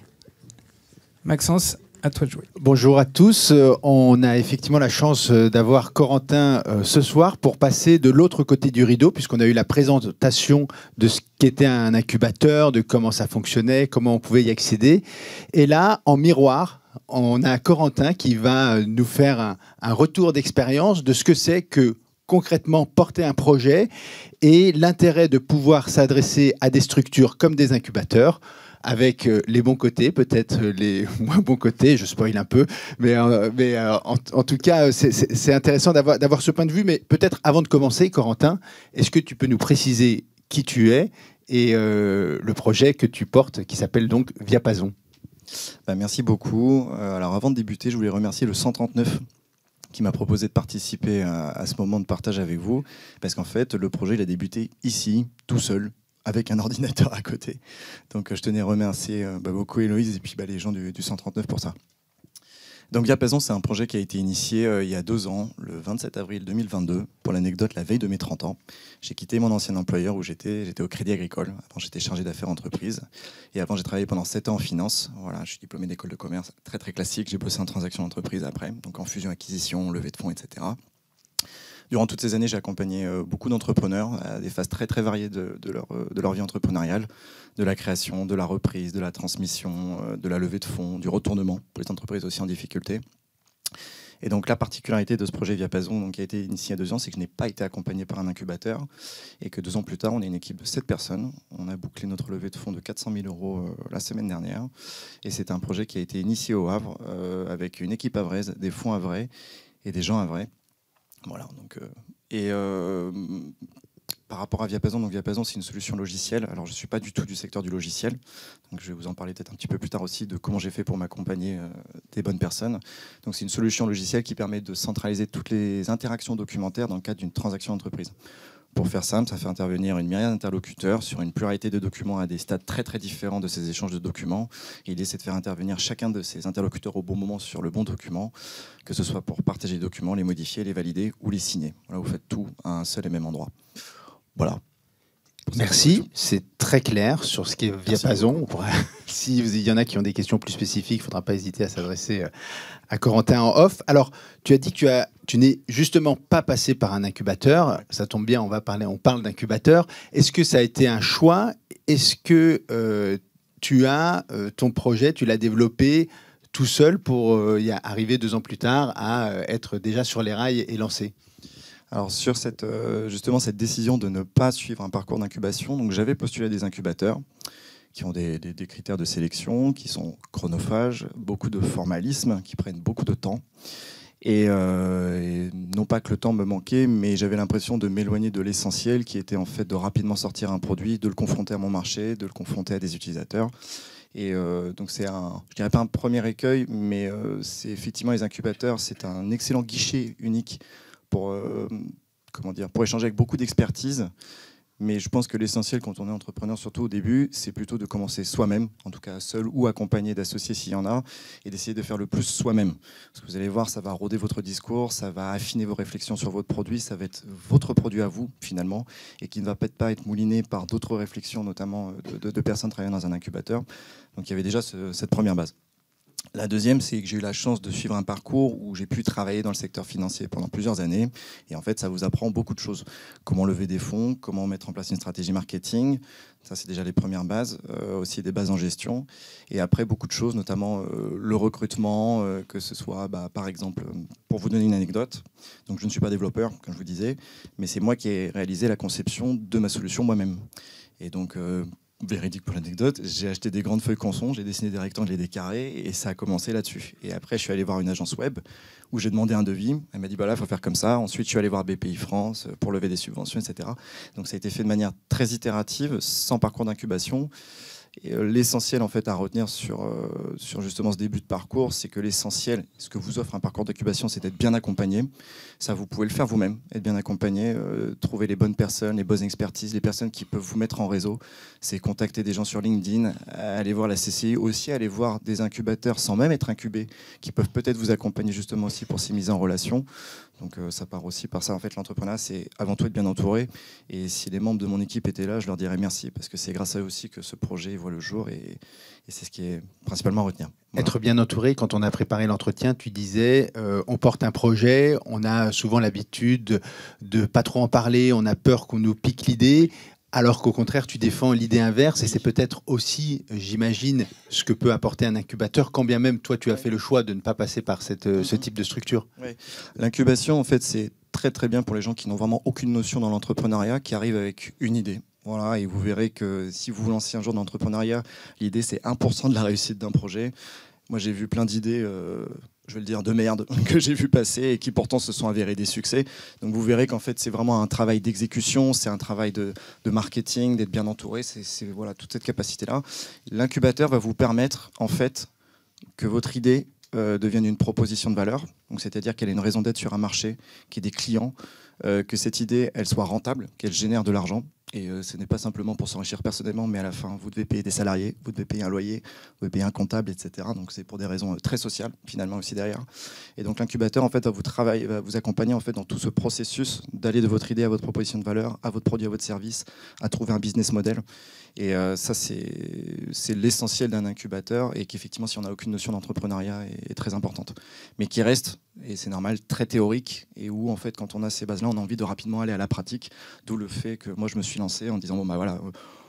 Maxence, à toi de jouer. Bonjour à tous. Euh, on a effectivement la chance euh, d'avoir Corentin euh, ce soir pour passer de l'autre côté du rideau, puisqu'on a eu la présentation de ce qu'était un incubateur, de comment ça fonctionnait, comment on pouvait y accéder. Et là, en miroir, on a Corentin qui va nous faire un, un retour d'expérience de ce que c'est que concrètement porter un projet et l'intérêt de pouvoir s'adresser à des structures comme des incubateurs, avec les bons côtés, peut-être les moins bons côtés, je spoil un peu, mais, euh, mais euh, en, en tout cas, c'est intéressant d'avoir d'avoir ce point de vue. Mais peut-être avant de commencer, Corentin, est-ce que tu peux nous préciser qui tu es et euh, le projet que tu portes, qui s'appelle donc Viapazon? Bah, merci beaucoup. Euh, alors avant de débuter, je voulais remercier le cent trente-neuf qui m'a proposé de participer à, à ce moment de partage avec vous, parce qu'en fait, le projet il a débuté ici, tout seul, avec un ordinateur à côté. Donc je tenais à remercier euh, bah, beaucoup Héloïse et puis bah, les gens du, du cent trente-neuf pour ça. Donc Viapazon, c'est un projet qui a été initié euh, il y a deux ans, le vingt-sept avril deux mille vingt-deux. Pour l'anecdote, la veille de mes trente ans, j'ai quitté mon ancien employeur où j'étais j'étais au Crédit Agricole. Avant, j'étais chargé d'affaires entreprises. Et avant, j'ai travaillé pendant sept ans en finance. Voilà, je suis diplômé d'école de commerce, très très classique. J'ai bossé en transaction d'entreprise après, donc en fusion-acquisition, levée de fonds, et cetera. Durant toutes ces années, j'ai accompagné euh, beaucoup d'entrepreneurs à des phases très très variées de, de, leur, de leur vie entrepreneuriale, de la création, de la reprise, de la transmission, euh, de la levée de fonds, du retournement pour les entreprises aussi en difficulté. Et donc la particularité de ce projet Viapazon, donc, qui a été initié il y a deux ans, c'est que je n'ai pas été accompagné par un incubateur et que deux ans plus tard, on est une équipe de sept personnes. On a bouclé notre levée de fonds de quatre cent mille euros euh, la semaine dernière. Et c'est un projet qui a été initié au Havre euh, avec une équipe havraise, des fonds havrais et des gens havrais. Voilà, donc, euh, et euh, par rapport à Viapazon, donc Viapazon c'est une solution logicielle. Alors je ne suis pas du tout du secteur du logiciel, donc je vais vous en parler peut-être un petit peu plus tard aussi de comment j'ai fait pour m'accompagner euh, des bonnes personnes. Donc c'est une solution logicielle qui permet de centraliser toutes les interactions documentaires dans le cadre d'une transaction d'entreprise. Pour faire simple, ça fait intervenir une myriade d'interlocuteurs sur une pluralité de documents à des stades très très différents de ces échanges de documents. Et l'idée, c'est de faire intervenir chacun de ces interlocuteurs au bon moment sur le bon document, que ce soit pour partager les documents, les modifier, les valider ou les signer. Voilà, vous faites tout à un seul et même endroit. Voilà. Merci, c'est très clair sur ce qu'est Viapazon. S'il y en a qui ont des questions plus spécifiques, il ne faudra pas hésiter à s'adresser à Corentin en off. Alors, tu as dit que tu, as, tu n'es justement pas passé par un incubateur. Ça tombe bien, on va parler, on parle d'incubateur. Est-ce que ça a été un choix? Est-ce que euh, tu as euh, ton projet, tu l'as développé tout seul pour euh, y arriver deux ans plus tard à euh, être déjà sur les rails et lancé? Alors sur cette, euh, justement cette décision de ne pas suivre un parcours d'incubation, donc j'avais postulé à des incubateurs qui ont des, des, des critères de sélection, qui sont chronophages, beaucoup de formalisme, qui prennent beaucoup de temps. Et, euh, et non pas que le temps me manquait, mais j'avais l'impression de m'éloigner de l'essentiel, qui était en fait de rapidement sortir un produit, de le confronter à mon marché, de le confronter à des utilisateurs. Et euh, donc c'est un, je dirais pas un premier écueil, mais euh, c'est effectivement les incubateurs, c'est un excellent guichet unique pour, euh, comment dire, pour échanger avec beaucoup d'expertise. Mais je pense que l'essentiel quand on est entrepreneur, surtout au début, c'est plutôt de commencer soi-même, en tout cas seul ou accompagné d'associés s'il y en a, et d'essayer de faire le plus soi-même. Parce que vous allez voir, ça va rôder votre discours, ça va affiner vos réflexions sur votre produit, ça va être votre produit à vous finalement, et qui ne va peut-être pas être mouliné par d'autres réflexions, notamment de, de, de personnes travaillant dans un incubateur. Donc il y avait déjà ce, cette première base. La deuxième, c'est que j'ai eu la chance de suivre un parcours où j'ai pu travailler dans le secteur financier pendant plusieurs années. Et en fait, ça vous apprend beaucoup de choses. Comment lever des fonds, comment mettre en place une stratégie marketing. Ça, c'est déjà les premières bases. Euh, aussi des bases en gestion. Et après, beaucoup de choses, notamment euh, le recrutement, euh, que ce soit, bah, par exemple, pour vous donner une anecdote. Donc, je ne suis pas développeur, comme je vous disais, mais c'est moi qui ai réalisé la conception de ma solution moi-même. Et donc... Euh, véridique pour l'anecdote, j'ai acheté des grandes feuilles canson, j'ai dessiné des rectangles et des carrés, et ça a commencé là-dessus. Et après, je suis allé voir une agence web où j'ai demandé un devis. Elle m'a dit, bah là, il faut faire comme ça. Ensuite, je suis allé voir B P I France pour lever des subventions, et cetera. Donc, ça a été fait de manière très itérative, sans parcours d'incubation. Et euh, l'essentiel en fait à retenir sur, euh, sur justement ce début de parcours, c'est que l'essentiel, ce que vous offre un parcours d'incubation, c'est d'être bien accompagné. Ça, vous pouvez le faire vous-même, être bien accompagné, euh, trouver les bonnes personnes, les bonnes expertises, les personnes qui peuvent vous mettre en réseau. C'est contacter des gens sur LinkedIn, aller voir la C C I, aussi aller voir des incubateurs sans même être incubés, qui peuvent peut-être vous accompagner justement aussi pour ces mises en relation. Donc euh, ça part aussi par ça. En fait, l'entrepreneuriat, c'est avant tout être bien entouré. Et si les membres de mon équipe étaient là, je leur dirais merci, parce que c'est grâce à eux aussi que ce projet voit le jour. Et, et c'est ce qui est principalement à retenir. Voilà. Être bien entouré, quand on a préparé l'entretien, tu disais, euh, on porte un projet, on a souvent l'habitude de ne pas trop en parler, on a peur qu'on nous pique l'idée. Alors qu'au contraire, tu défends l'idée inverse, et c'est peut-être aussi, j'imagine, ce que peut apporter un incubateur, quand bien même toi, tu as fait le choix de ne pas passer par cette, mm-hmm. ce type de structure. Oui. L'incubation, en fait, c'est très très bien pour les gens qui n'ont vraiment aucune notion dans l'entrepreneuriat, qui arrivent avec une idée. Voilà, et vous verrez que si vous vous lancez un jour dans l'entrepreneuriat, l'idée, c'est un pour cent de la réussite d'un projet. Moi, j'ai vu plein d'idées... Euh je vais le dire, de merde que j'ai vu passer et qui pourtant se sont avérés des succès. Donc vous verrez qu'en fait c'est vraiment un travail d'exécution, c'est un travail de, de marketing, d'être bien entouré, c'est voilà, toute cette capacité-là. L'incubateur va vous permettre en fait que votre idée euh, devienne une proposition de valeur, donc c'est-à-dire qu'elle ait une raison d'être sur un marché, qu'il y ait des clients, euh, que cette idée elle soit rentable, qu'elle génère de l'argent. Et euh, ce n'est pas simplement pour s'enrichir personnellement, mais à la fin, vous devez payer des salariés, vous devez payer un loyer, vous devez payer un comptable, et cetera. Donc c'est pour des raisons euh, très sociales, finalement aussi derrière. Et donc l'incubateur, en fait, va vous travailler, va vous accompagner en fait dans tout ce processus d'aller de votre idée à votre proposition de valeur, à votre produit, à votre service, à trouver un business model. Et euh, ça, c'est l'essentiel d'un incubateur, et qu'effectivement, si on n'a aucune notion d'entrepreneuriat, est, est très importante. Mais qui reste, et c'est normal, très théorique, et où, en fait, quand on a ces bases-là, on a envie de rapidement aller à la pratique, d'où le fait que moi, je me suis lancé en disant, bon, bah voilà,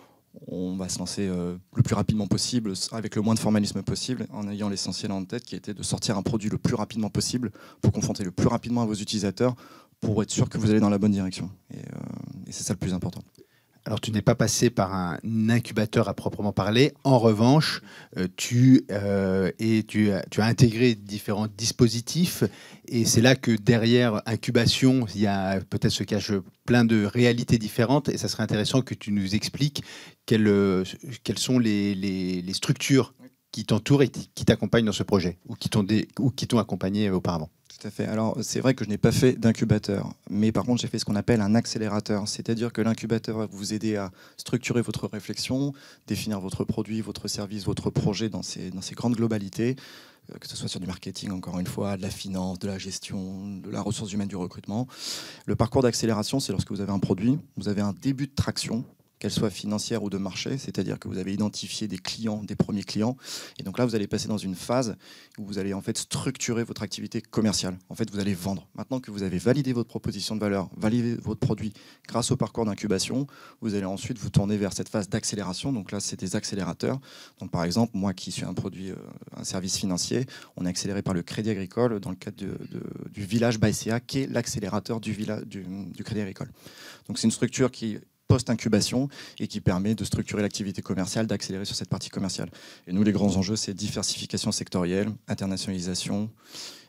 on va se lancer euh, le plus rapidement possible, avec le moins de formalisme possible, en ayant l'essentiel en tête, qui était de sortir un produit le plus rapidement possible, pour confronter le plus rapidement à vos utilisateurs, pour être sûr que vous allez dans la bonne direction. Et, euh, et c'est ça le plus important. Alors, tu n'es pas passé par un incubateur à proprement parler. En revanche, euh, tu, euh, et tu, as, tu as intégré différents dispositifs. Et c'est là que derrière incubation, il y a peut-être se cache plein de réalités différentes. Et ça serait intéressant que tu nous expliques quelles, euh, quelles sont les, les, les structures qui t'entourent et qui t'accompagnent dans ce projet, ou qui t'ont accompagné auparavant. Tout à fait. Alors, c'est vrai que je n'ai pas fait d'incubateur, mais par contre, j'ai fait ce qu'on appelle un accélérateur. C'est-à-dire que l'incubateur va vous aider à structurer votre réflexion, définir votre produit, votre service, votre projet dans ces, dans ces grandes globalités, euh, que ce soit sur du marketing, encore une fois, de la finance, de la gestion, de la ressource humaine, du recrutement. Le parcours d'accélération, c'est lorsque vous avez un produit, vous avez un début de traction, qu'elle soit financière ou de marché, c'est-à-dire que vous avez identifié des clients, des premiers clients, et donc là vous allez passer dans une phase où vous allez en fait structurer votre activité commerciale. En fait, vous allez vendre. Maintenant que vous avez validé votre proposition de valeur, validé votre produit grâce au parcours d'incubation, vous allez ensuite vous tourner vers cette phase d'accélération. Donc là, c'est des accélérateurs. Donc par exemple, moi qui suis un produit, euh, un service financier, on est accéléré par le Crédit Agricole dans le cadre de, de, du Village by C A, qui est l'accélérateur du, du, du Crédit Agricole. Donc c'est une structure qui post-incubation et qui permet de structurer l'activité commerciale, d'accélérer sur cette partie commerciale. Et nous, les grands enjeux, c'est diversification sectorielle, internationalisation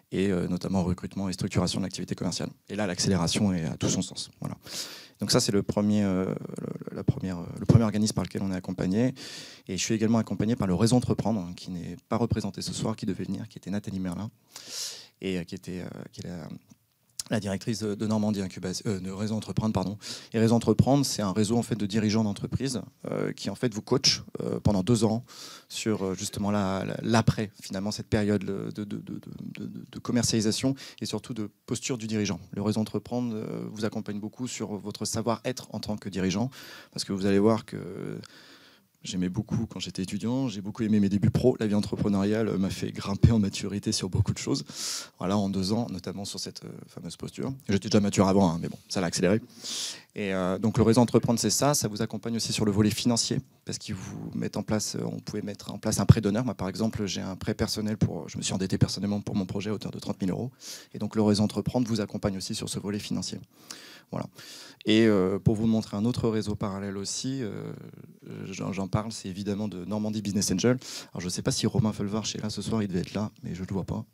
et euh, notamment recrutement et structuration de l'activité commerciale. Et là, l'accélération est à tout son sens. Voilà. Donc ça, c'est le premier, euh, le, la première, le premier organisme par lequel on est accompagné. Et je suis également accompagné par le Réseau Entreprendre, hein, qui n'est pas représenté ce soir, qui devait venir, qui était Nathalie Merlin, et euh, qui, était, euh, qui est la, la directrice de Normandie Incubation, euh, de Réseau Entreprendre, pardon. Et Réseau Entreprendre, c'est un réseau en fait de dirigeants d'entreprise euh, qui en fait vous coach euh, pendant deux ans sur euh, justement la, la, l'après, finalement cette période de, de, de, de, de, de commercialisation et surtout de posture du dirigeant. Le Réseau Entreprendre euh, vous accompagne beaucoup sur votre savoir-être en tant que dirigeant, parce que vous allez voir que j'aimais beaucoup quand j'étais étudiant, j'ai beaucoup aimé mes débuts pro. La vie entrepreneuriale m'a fait grimper en maturité sur beaucoup de choses. Voilà, en deux ans, notamment sur cette euh, fameuse posture. J'étais déjà mature avant, hein, mais bon, ça l'a accéléré. Et euh, donc le Réseau Entreprendre, c'est ça. Ça vous accompagne aussi sur le volet financier, parce qu'ils vous mettent en place, on pouvait mettre en place un prêt d'honneur. Moi, par exemple, j'ai un prêt personnel pour, je me suis endetté personnellement pour mon projet à hauteur de trente mille euros. Et donc le Réseau Entreprendre vous accompagne aussi sur ce volet financier. Voilà. Et euh, pour vous montrer un autre réseau parallèle aussi, euh, j'en parle, c'est évidemment de Normandie Business Angel. Alors je ne sais pas si Romain Felvarch est là ce soir, il devait être là, mais je ne le vois pas.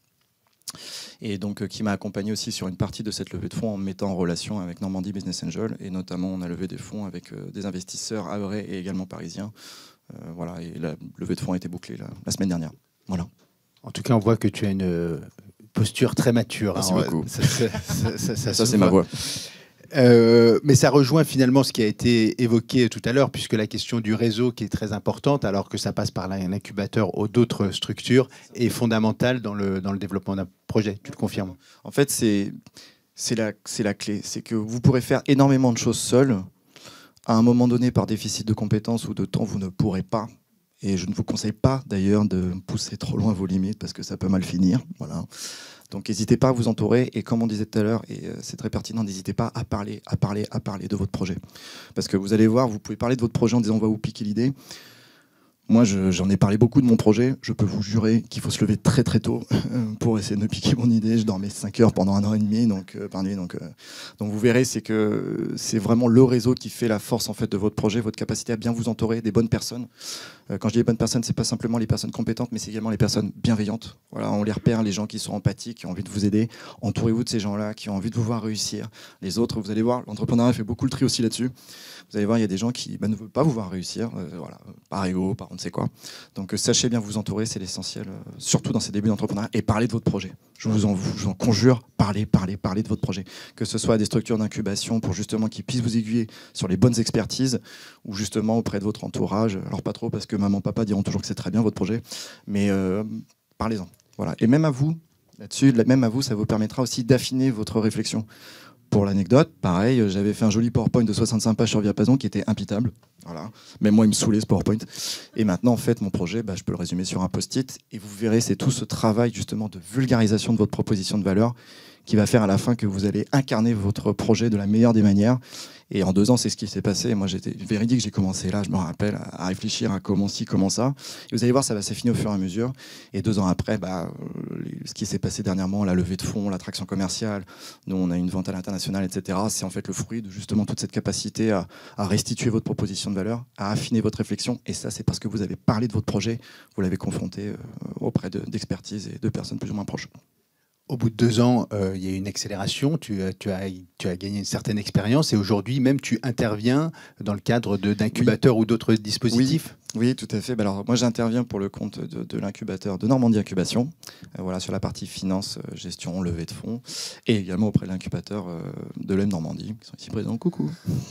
Et donc euh, qui m'a accompagné aussi sur une partie de cette levée de fonds en me mettant en relation avec Normandie Business Angel. Et notamment, on a levé des fonds avec euh, des investisseurs havrais et également parisiens. Euh, voilà, et la levée de fonds a été bouclée la, la semaine dernière. Voilà. En tout cas, on voit que tu as une posture très mature. Merci hein. beaucoup. Ça, ça, ça, ça, ça, ça c'est ma voix. Euh, mais ça rejoint finalement ce qui a été évoqué tout à l'heure, puisque la question du réseau, qui est très importante, alors que ça passe par un incubateur ou d'autres structures, est fondamentale dans le, dans le développement d'un projet. Tu le confirmes? En fait, c'est, c'est, la, c'est la clé. C'est que vous pourrez faire énormément de choses seul. À un moment donné, par déficit de compétences ou de temps, vous ne pourrez pas. Et je ne vous conseille pas d'ailleurs de pousser trop loin vos limites, parce que ça peut mal finir. Voilà. Donc n'hésitez pas à vous entourer, et comme on disait tout à l'heure, et c'est très pertinent, n'hésitez pas à parler, à parler, à parler de votre projet. Parce que vous allez voir, vous pouvez parler de votre projet en disant on va vous piquer l'idée. Moi, je, j'en ai parlé beaucoup de mon projet. Je peux vous jurer qu'il faut se lever très très tôt pour essayer de me piquer mon idée. Je dormais cinq heures pendant un an et demi donc, euh, par nuit. Donc, euh, donc vous verrez, c'est que c'est vraiment le réseau qui fait la force en fait, de votre projet, votre capacité à bien vous entourer des bonnes personnes. Euh, quand je dis les bonnes personnes, c'est pas simplement les personnes compétentes, mais c'est également les personnes bienveillantes. Voilà, on les repère, les gens qui sont empathiques, qui ont envie de vous aider. Entourez-vous de ces gens-là qui ont envie de vous voir réussir. Les autres, vous allez voir, l'entrepreneuriat fait beaucoup le tri aussi là-dessus. Vous allez voir, il y a des gens qui bah, ne veulent pas vous voir réussir, euh, voilà, par ego, par on ne sait quoi. Donc euh, sachez bien vous entourer, c'est l'essentiel, euh, surtout dans ces débuts d'entrepreneuriat, et parlez de votre projet. Je vous en, je vous en conjure, parlez, parlez, parlez de votre projet. Que ce soit à des structures d'incubation pour justement qu'ils puissent vous aiguiller sur les bonnes expertises, ou justement auprès de votre entourage. Alors pas trop, parce que maman, papa diront toujours que c'est très bien votre projet, mais euh, parlez-en. Voilà. Et même à vous, là-dessus, même à vous, ça vous permettra aussi d'affiner votre réflexion. Pour l'anecdote, pareil, j'avais fait un joli PowerPoint de soixante-cinq pages sur Viapazon qui était impitable. Voilà. Même moi, il me saoulait ce PowerPoint. Et maintenant, en fait, mon projet, bah, je peux le résumer sur un post-it. Et vous verrez, c'est tout ce travail justement de vulgarisation de votre proposition de valeur qui va faire à la fin que vous allez incarner votre projet de la meilleure des manières. Et en deux ans, c'est ce qui s'est passé. Moi, j'étais véridique, j'ai commencé là, je me rappelle, à réfléchir à comment ci, comment ça. Et vous allez voir, ça va s'affiner au fur et à mesure. Et deux ans après, bah, ce qui s'est passé dernièrement, la levée de fonds, l'attraction commerciale, nous, on a une vente à l'international, et cetera. C'est en fait le fruit de justement toute cette capacité à, à restituer votre proposition de valeur, à affiner votre réflexion. Et ça, c'est parce que vous avez parlé de votre projet, vous l'avez confronté euh, auprès de, d'expertise et de personnes plus ou moins proches. Au bout de deux ans, euh, il y a eu une accélération, tu, tu, as, tu as gagné une certaine expérience et aujourd'hui même tu interviens dans le cadre de, d'incubateurs oui. ou d'autres dispositifs. Oui, oui, tout à fait. Alors, moi j'interviens pour le compte de, de l'incubateur de Normandie Incubation, euh, voilà, sur la partie finance, euh, gestion, levée de fonds, et également auprès de l'incubateur euh, de l'E M Normandie, qui sont ici présents. Coucou.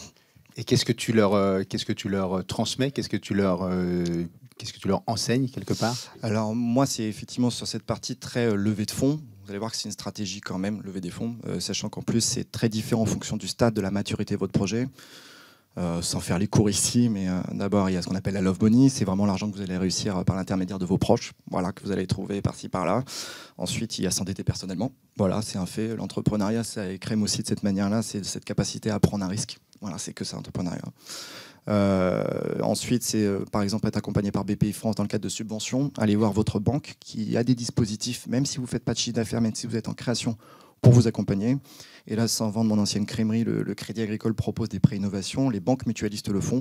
Et qu'est-ce que tu leur, euh, qu'est-ce que tu leur transmets, qu'est-ce que tu leur... Euh Qu'est-ce que tu leur enseignes quelque part? Alors moi, c'est effectivement sur cette partie très euh, levée de fonds. Vous allez voir que c'est une stratégie quand même, levée des fonds, euh, sachant qu'en plus, c'est très différent en fonction du stade de la maturité de votre projet. Euh, sans faire les cours ici, mais euh, d'abord, il y a ce qu'on appelle la love money. C'est vraiment l'argent que vous allez réussir euh, par l'intermédiaire de vos proches, voilà, que vous allez trouver par-ci, par-là. Ensuite, il y a s'endetter personnellement. Voilà, c'est un fait. L'entrepreneuriat, ça écrème aussi de cette manière-là. C'est cette capacité à prendre un risque. Voilà, c'est que ça, l'entrepreneuriat. Euh, ensuite, c'est euh, par exemple être accompagné par B P I France dans le cadre de subventions. Allez voir votre banque qui a des dispositifs, même si vous ne faites pas de chiffre d'affaires, même si vous êtes en création, pour vous accompagner. Et là, sans vendre mon ancienne crèmerie, le, le Crédit Agricole propose des pré-innovations. Les banques mutualistes le font.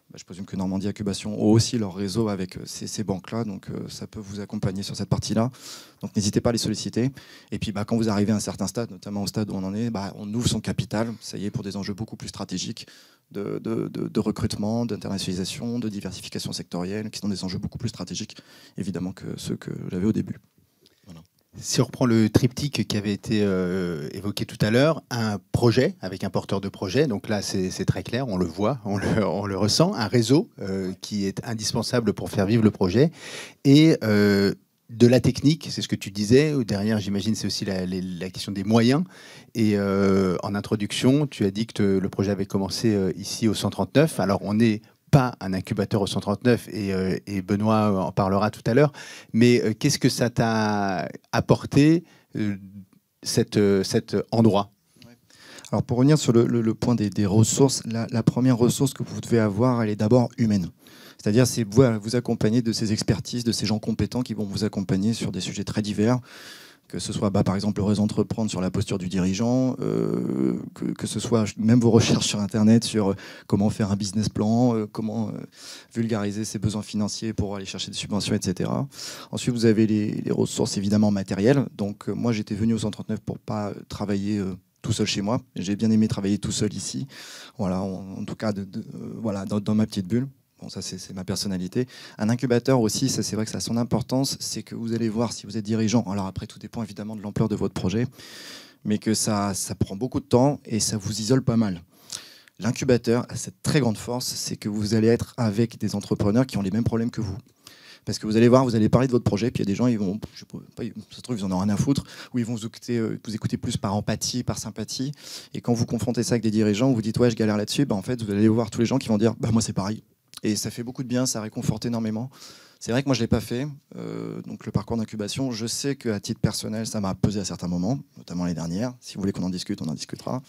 bah, je présume que Normandie Incubation ont aussi leur réseau avec ces, ces banques-là, donc euh, ça peut vous accompagner sur cette partie-là. Donc n'hésitez pas à les solliciter. Et puis bah, quand vous arrivez à un certain stade, notamment au stade où on en est, bah, on ouvre son capital, ça y est, pour des enjeux beaucoup plus stratégiques de, de, de, de recrutement, d'internationalisation, de diversification sectorielle, qui sont des enjeux beaucoup plus stratégiques, évidemment, que ceux que j'avais au début. Voilà. Si on reprend le triptyque qui avait été euh, évoqué tout à l'heure, un projet avec un porteur de projet, donc là c'est très clair, on le voit, on le, on le ressent, un réseau euh, qui est indispensable pour faire vivre le projet, et euh, de la technique, c'est ce que tu disais, derrière j'imagine c'est aussi la, la, la question des moyens, et euh, en introduction tu as dit que te, le projet avait commencé euh, ici au cent trente-neuf, alors on est pas un incubateur au cent trente-neuf, et, euh, et Benoît en parlera tout à l'heure, mais euh, qu'est-ce que ça t'a apporté, euh, cette, euh, cet endroit? Alors pour revenir sur le, le, le point des, des ressources, la, la première ressource que vous devez avoir, elle est d'abord humaine. C'est-à-dire c'est vous, vous accompagner de ces expertises, de ces gens compétents qui vont vous accompagner sur des sujets très divers, que ce soit bah, par exemple le entreprendre sur la posture du dirigeant, euh, que, que ce soit même vos recherches sur Internet sur comment faire un business plan, euh, comment euh, vulgariser ses besoins financiers pour aller chercher des subventions, et cetera. Ensuite, vous avez les, les ressources évidemment matérielles. Donc euh, moi, j'étais venu au cent trente-neuf pour pas travailler euh, tout seul chez moi. J'ai bien aimé travailler tout seul ici. Voilà, en, en tout cas, de, de, euh, voilà, dans, dans ma petite bulle. Bon, ça, c'est ma personnalité. Un incubateur aussi, ça c'est vrai que ça a son importance, c'est que vous allez voir si vous êtes dirigeant. Alors après, tout dépend évidemment de l'ampleur de votre projet, mais que ça, ça prend beaucoup de temps et ça vous isole pas mal. L'incubateur a cette très grande force, c'est que vous allez être avec des entrepreneurs qui ont les mêmes problèmes que vous. Parce que vous allez voir, vous allez parler de votre projet, puis il y a des gens, ils vont, je sais pas, ça se trouve, ils en ont rien à foutre, ou ils vont vous écouter, vous écouter plus par empathie, par sympathie. Et quand vous confrontez ça avec des dirigeants, vous dites ouais, je galère là-dessus, bah, en fait, vous allez voir tous les gens qui vont dire bah moi c'est pareil. Et ça fait beaucoup de bien, ça réconforte énormément. C'est vrai que moi, je ne l'ai pas fait, euh, donc le parcours d'incubation. Je sais qu'à titre personnel, ça m'a pesé à certains moments, notamment les dernières. Si vous voulez qu'on en discute, on en discutera.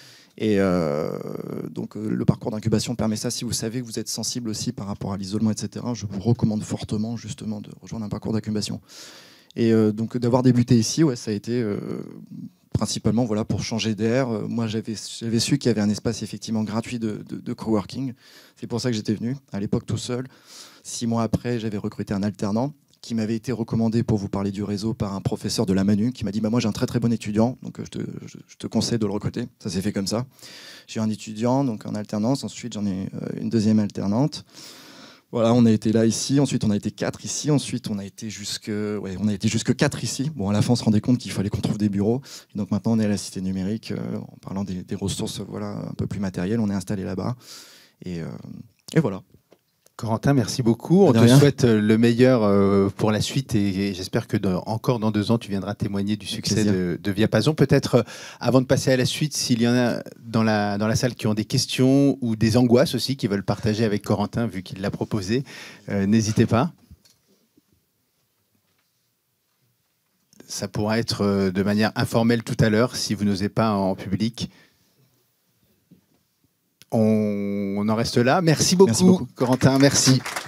Et euh, donc euh, le parcours d'incubation permet ça. Si vous savez que vous êtes sensible aussi par rapport à l'isolement, et cetera, je vous recommande fortement justement de rejoindre un parcours d'incubation. Et euh, donc d'avoir débuté ici, ouais, ça a été... Euh, principalement voilà, pour changer d'air. Euh, moi, j'avais su qu'il y avait un espace effectivement gratuit de, de, de coworking. C'est pour ça que j'étais venu, à l'époque tout seul. Six mois après, j'avais recruté un alternant qui m'avait été recommandé pour vous parler du réseau par un professeur de la Manu qui m'a dit bah, « moi, j'ai un très très bon étudiant, donc je te, je, je te conseille de le recruter. » Ça s'est fait comme ça. J'ai eu un étudiant donc en alternance. Ensuite, j'en ai euh, une deuxième alternante. Voilà, on a été là ici, ensuite on a été quatre ici, ensuite on a été jusque, ouais, on a été jusque quatre ici. Bon, à la fin on se rendait compte qu'il fallait qu'on trouve des bureaux. Et donc maintenant on est à la Cité Numérique, euh, en parlant des, des ressources voilà, un peu plus matérielles, on est installé là-bas. Et, euh, et voilà. Corentin, merci beaucoup. On te souhaite le meilleur pour la suite et j'espère que dans, encore dans deux ans, tu viendras témoigner du succès de, de Viapason. Peut-être, avant de passer à la suite, s'il y en a dans la, dans la salle qui ont des questions ou des angoisses aussi, qui veulent partager avec Corentin, vu qu'il l'a proposé, euh, n'hésitez pas. Ça pourra être de manière informelle tout à l'heure, si vous n'osez pas en public. On en reste là. Merci beaucoup, merci beaucoup. Corentin. Merci.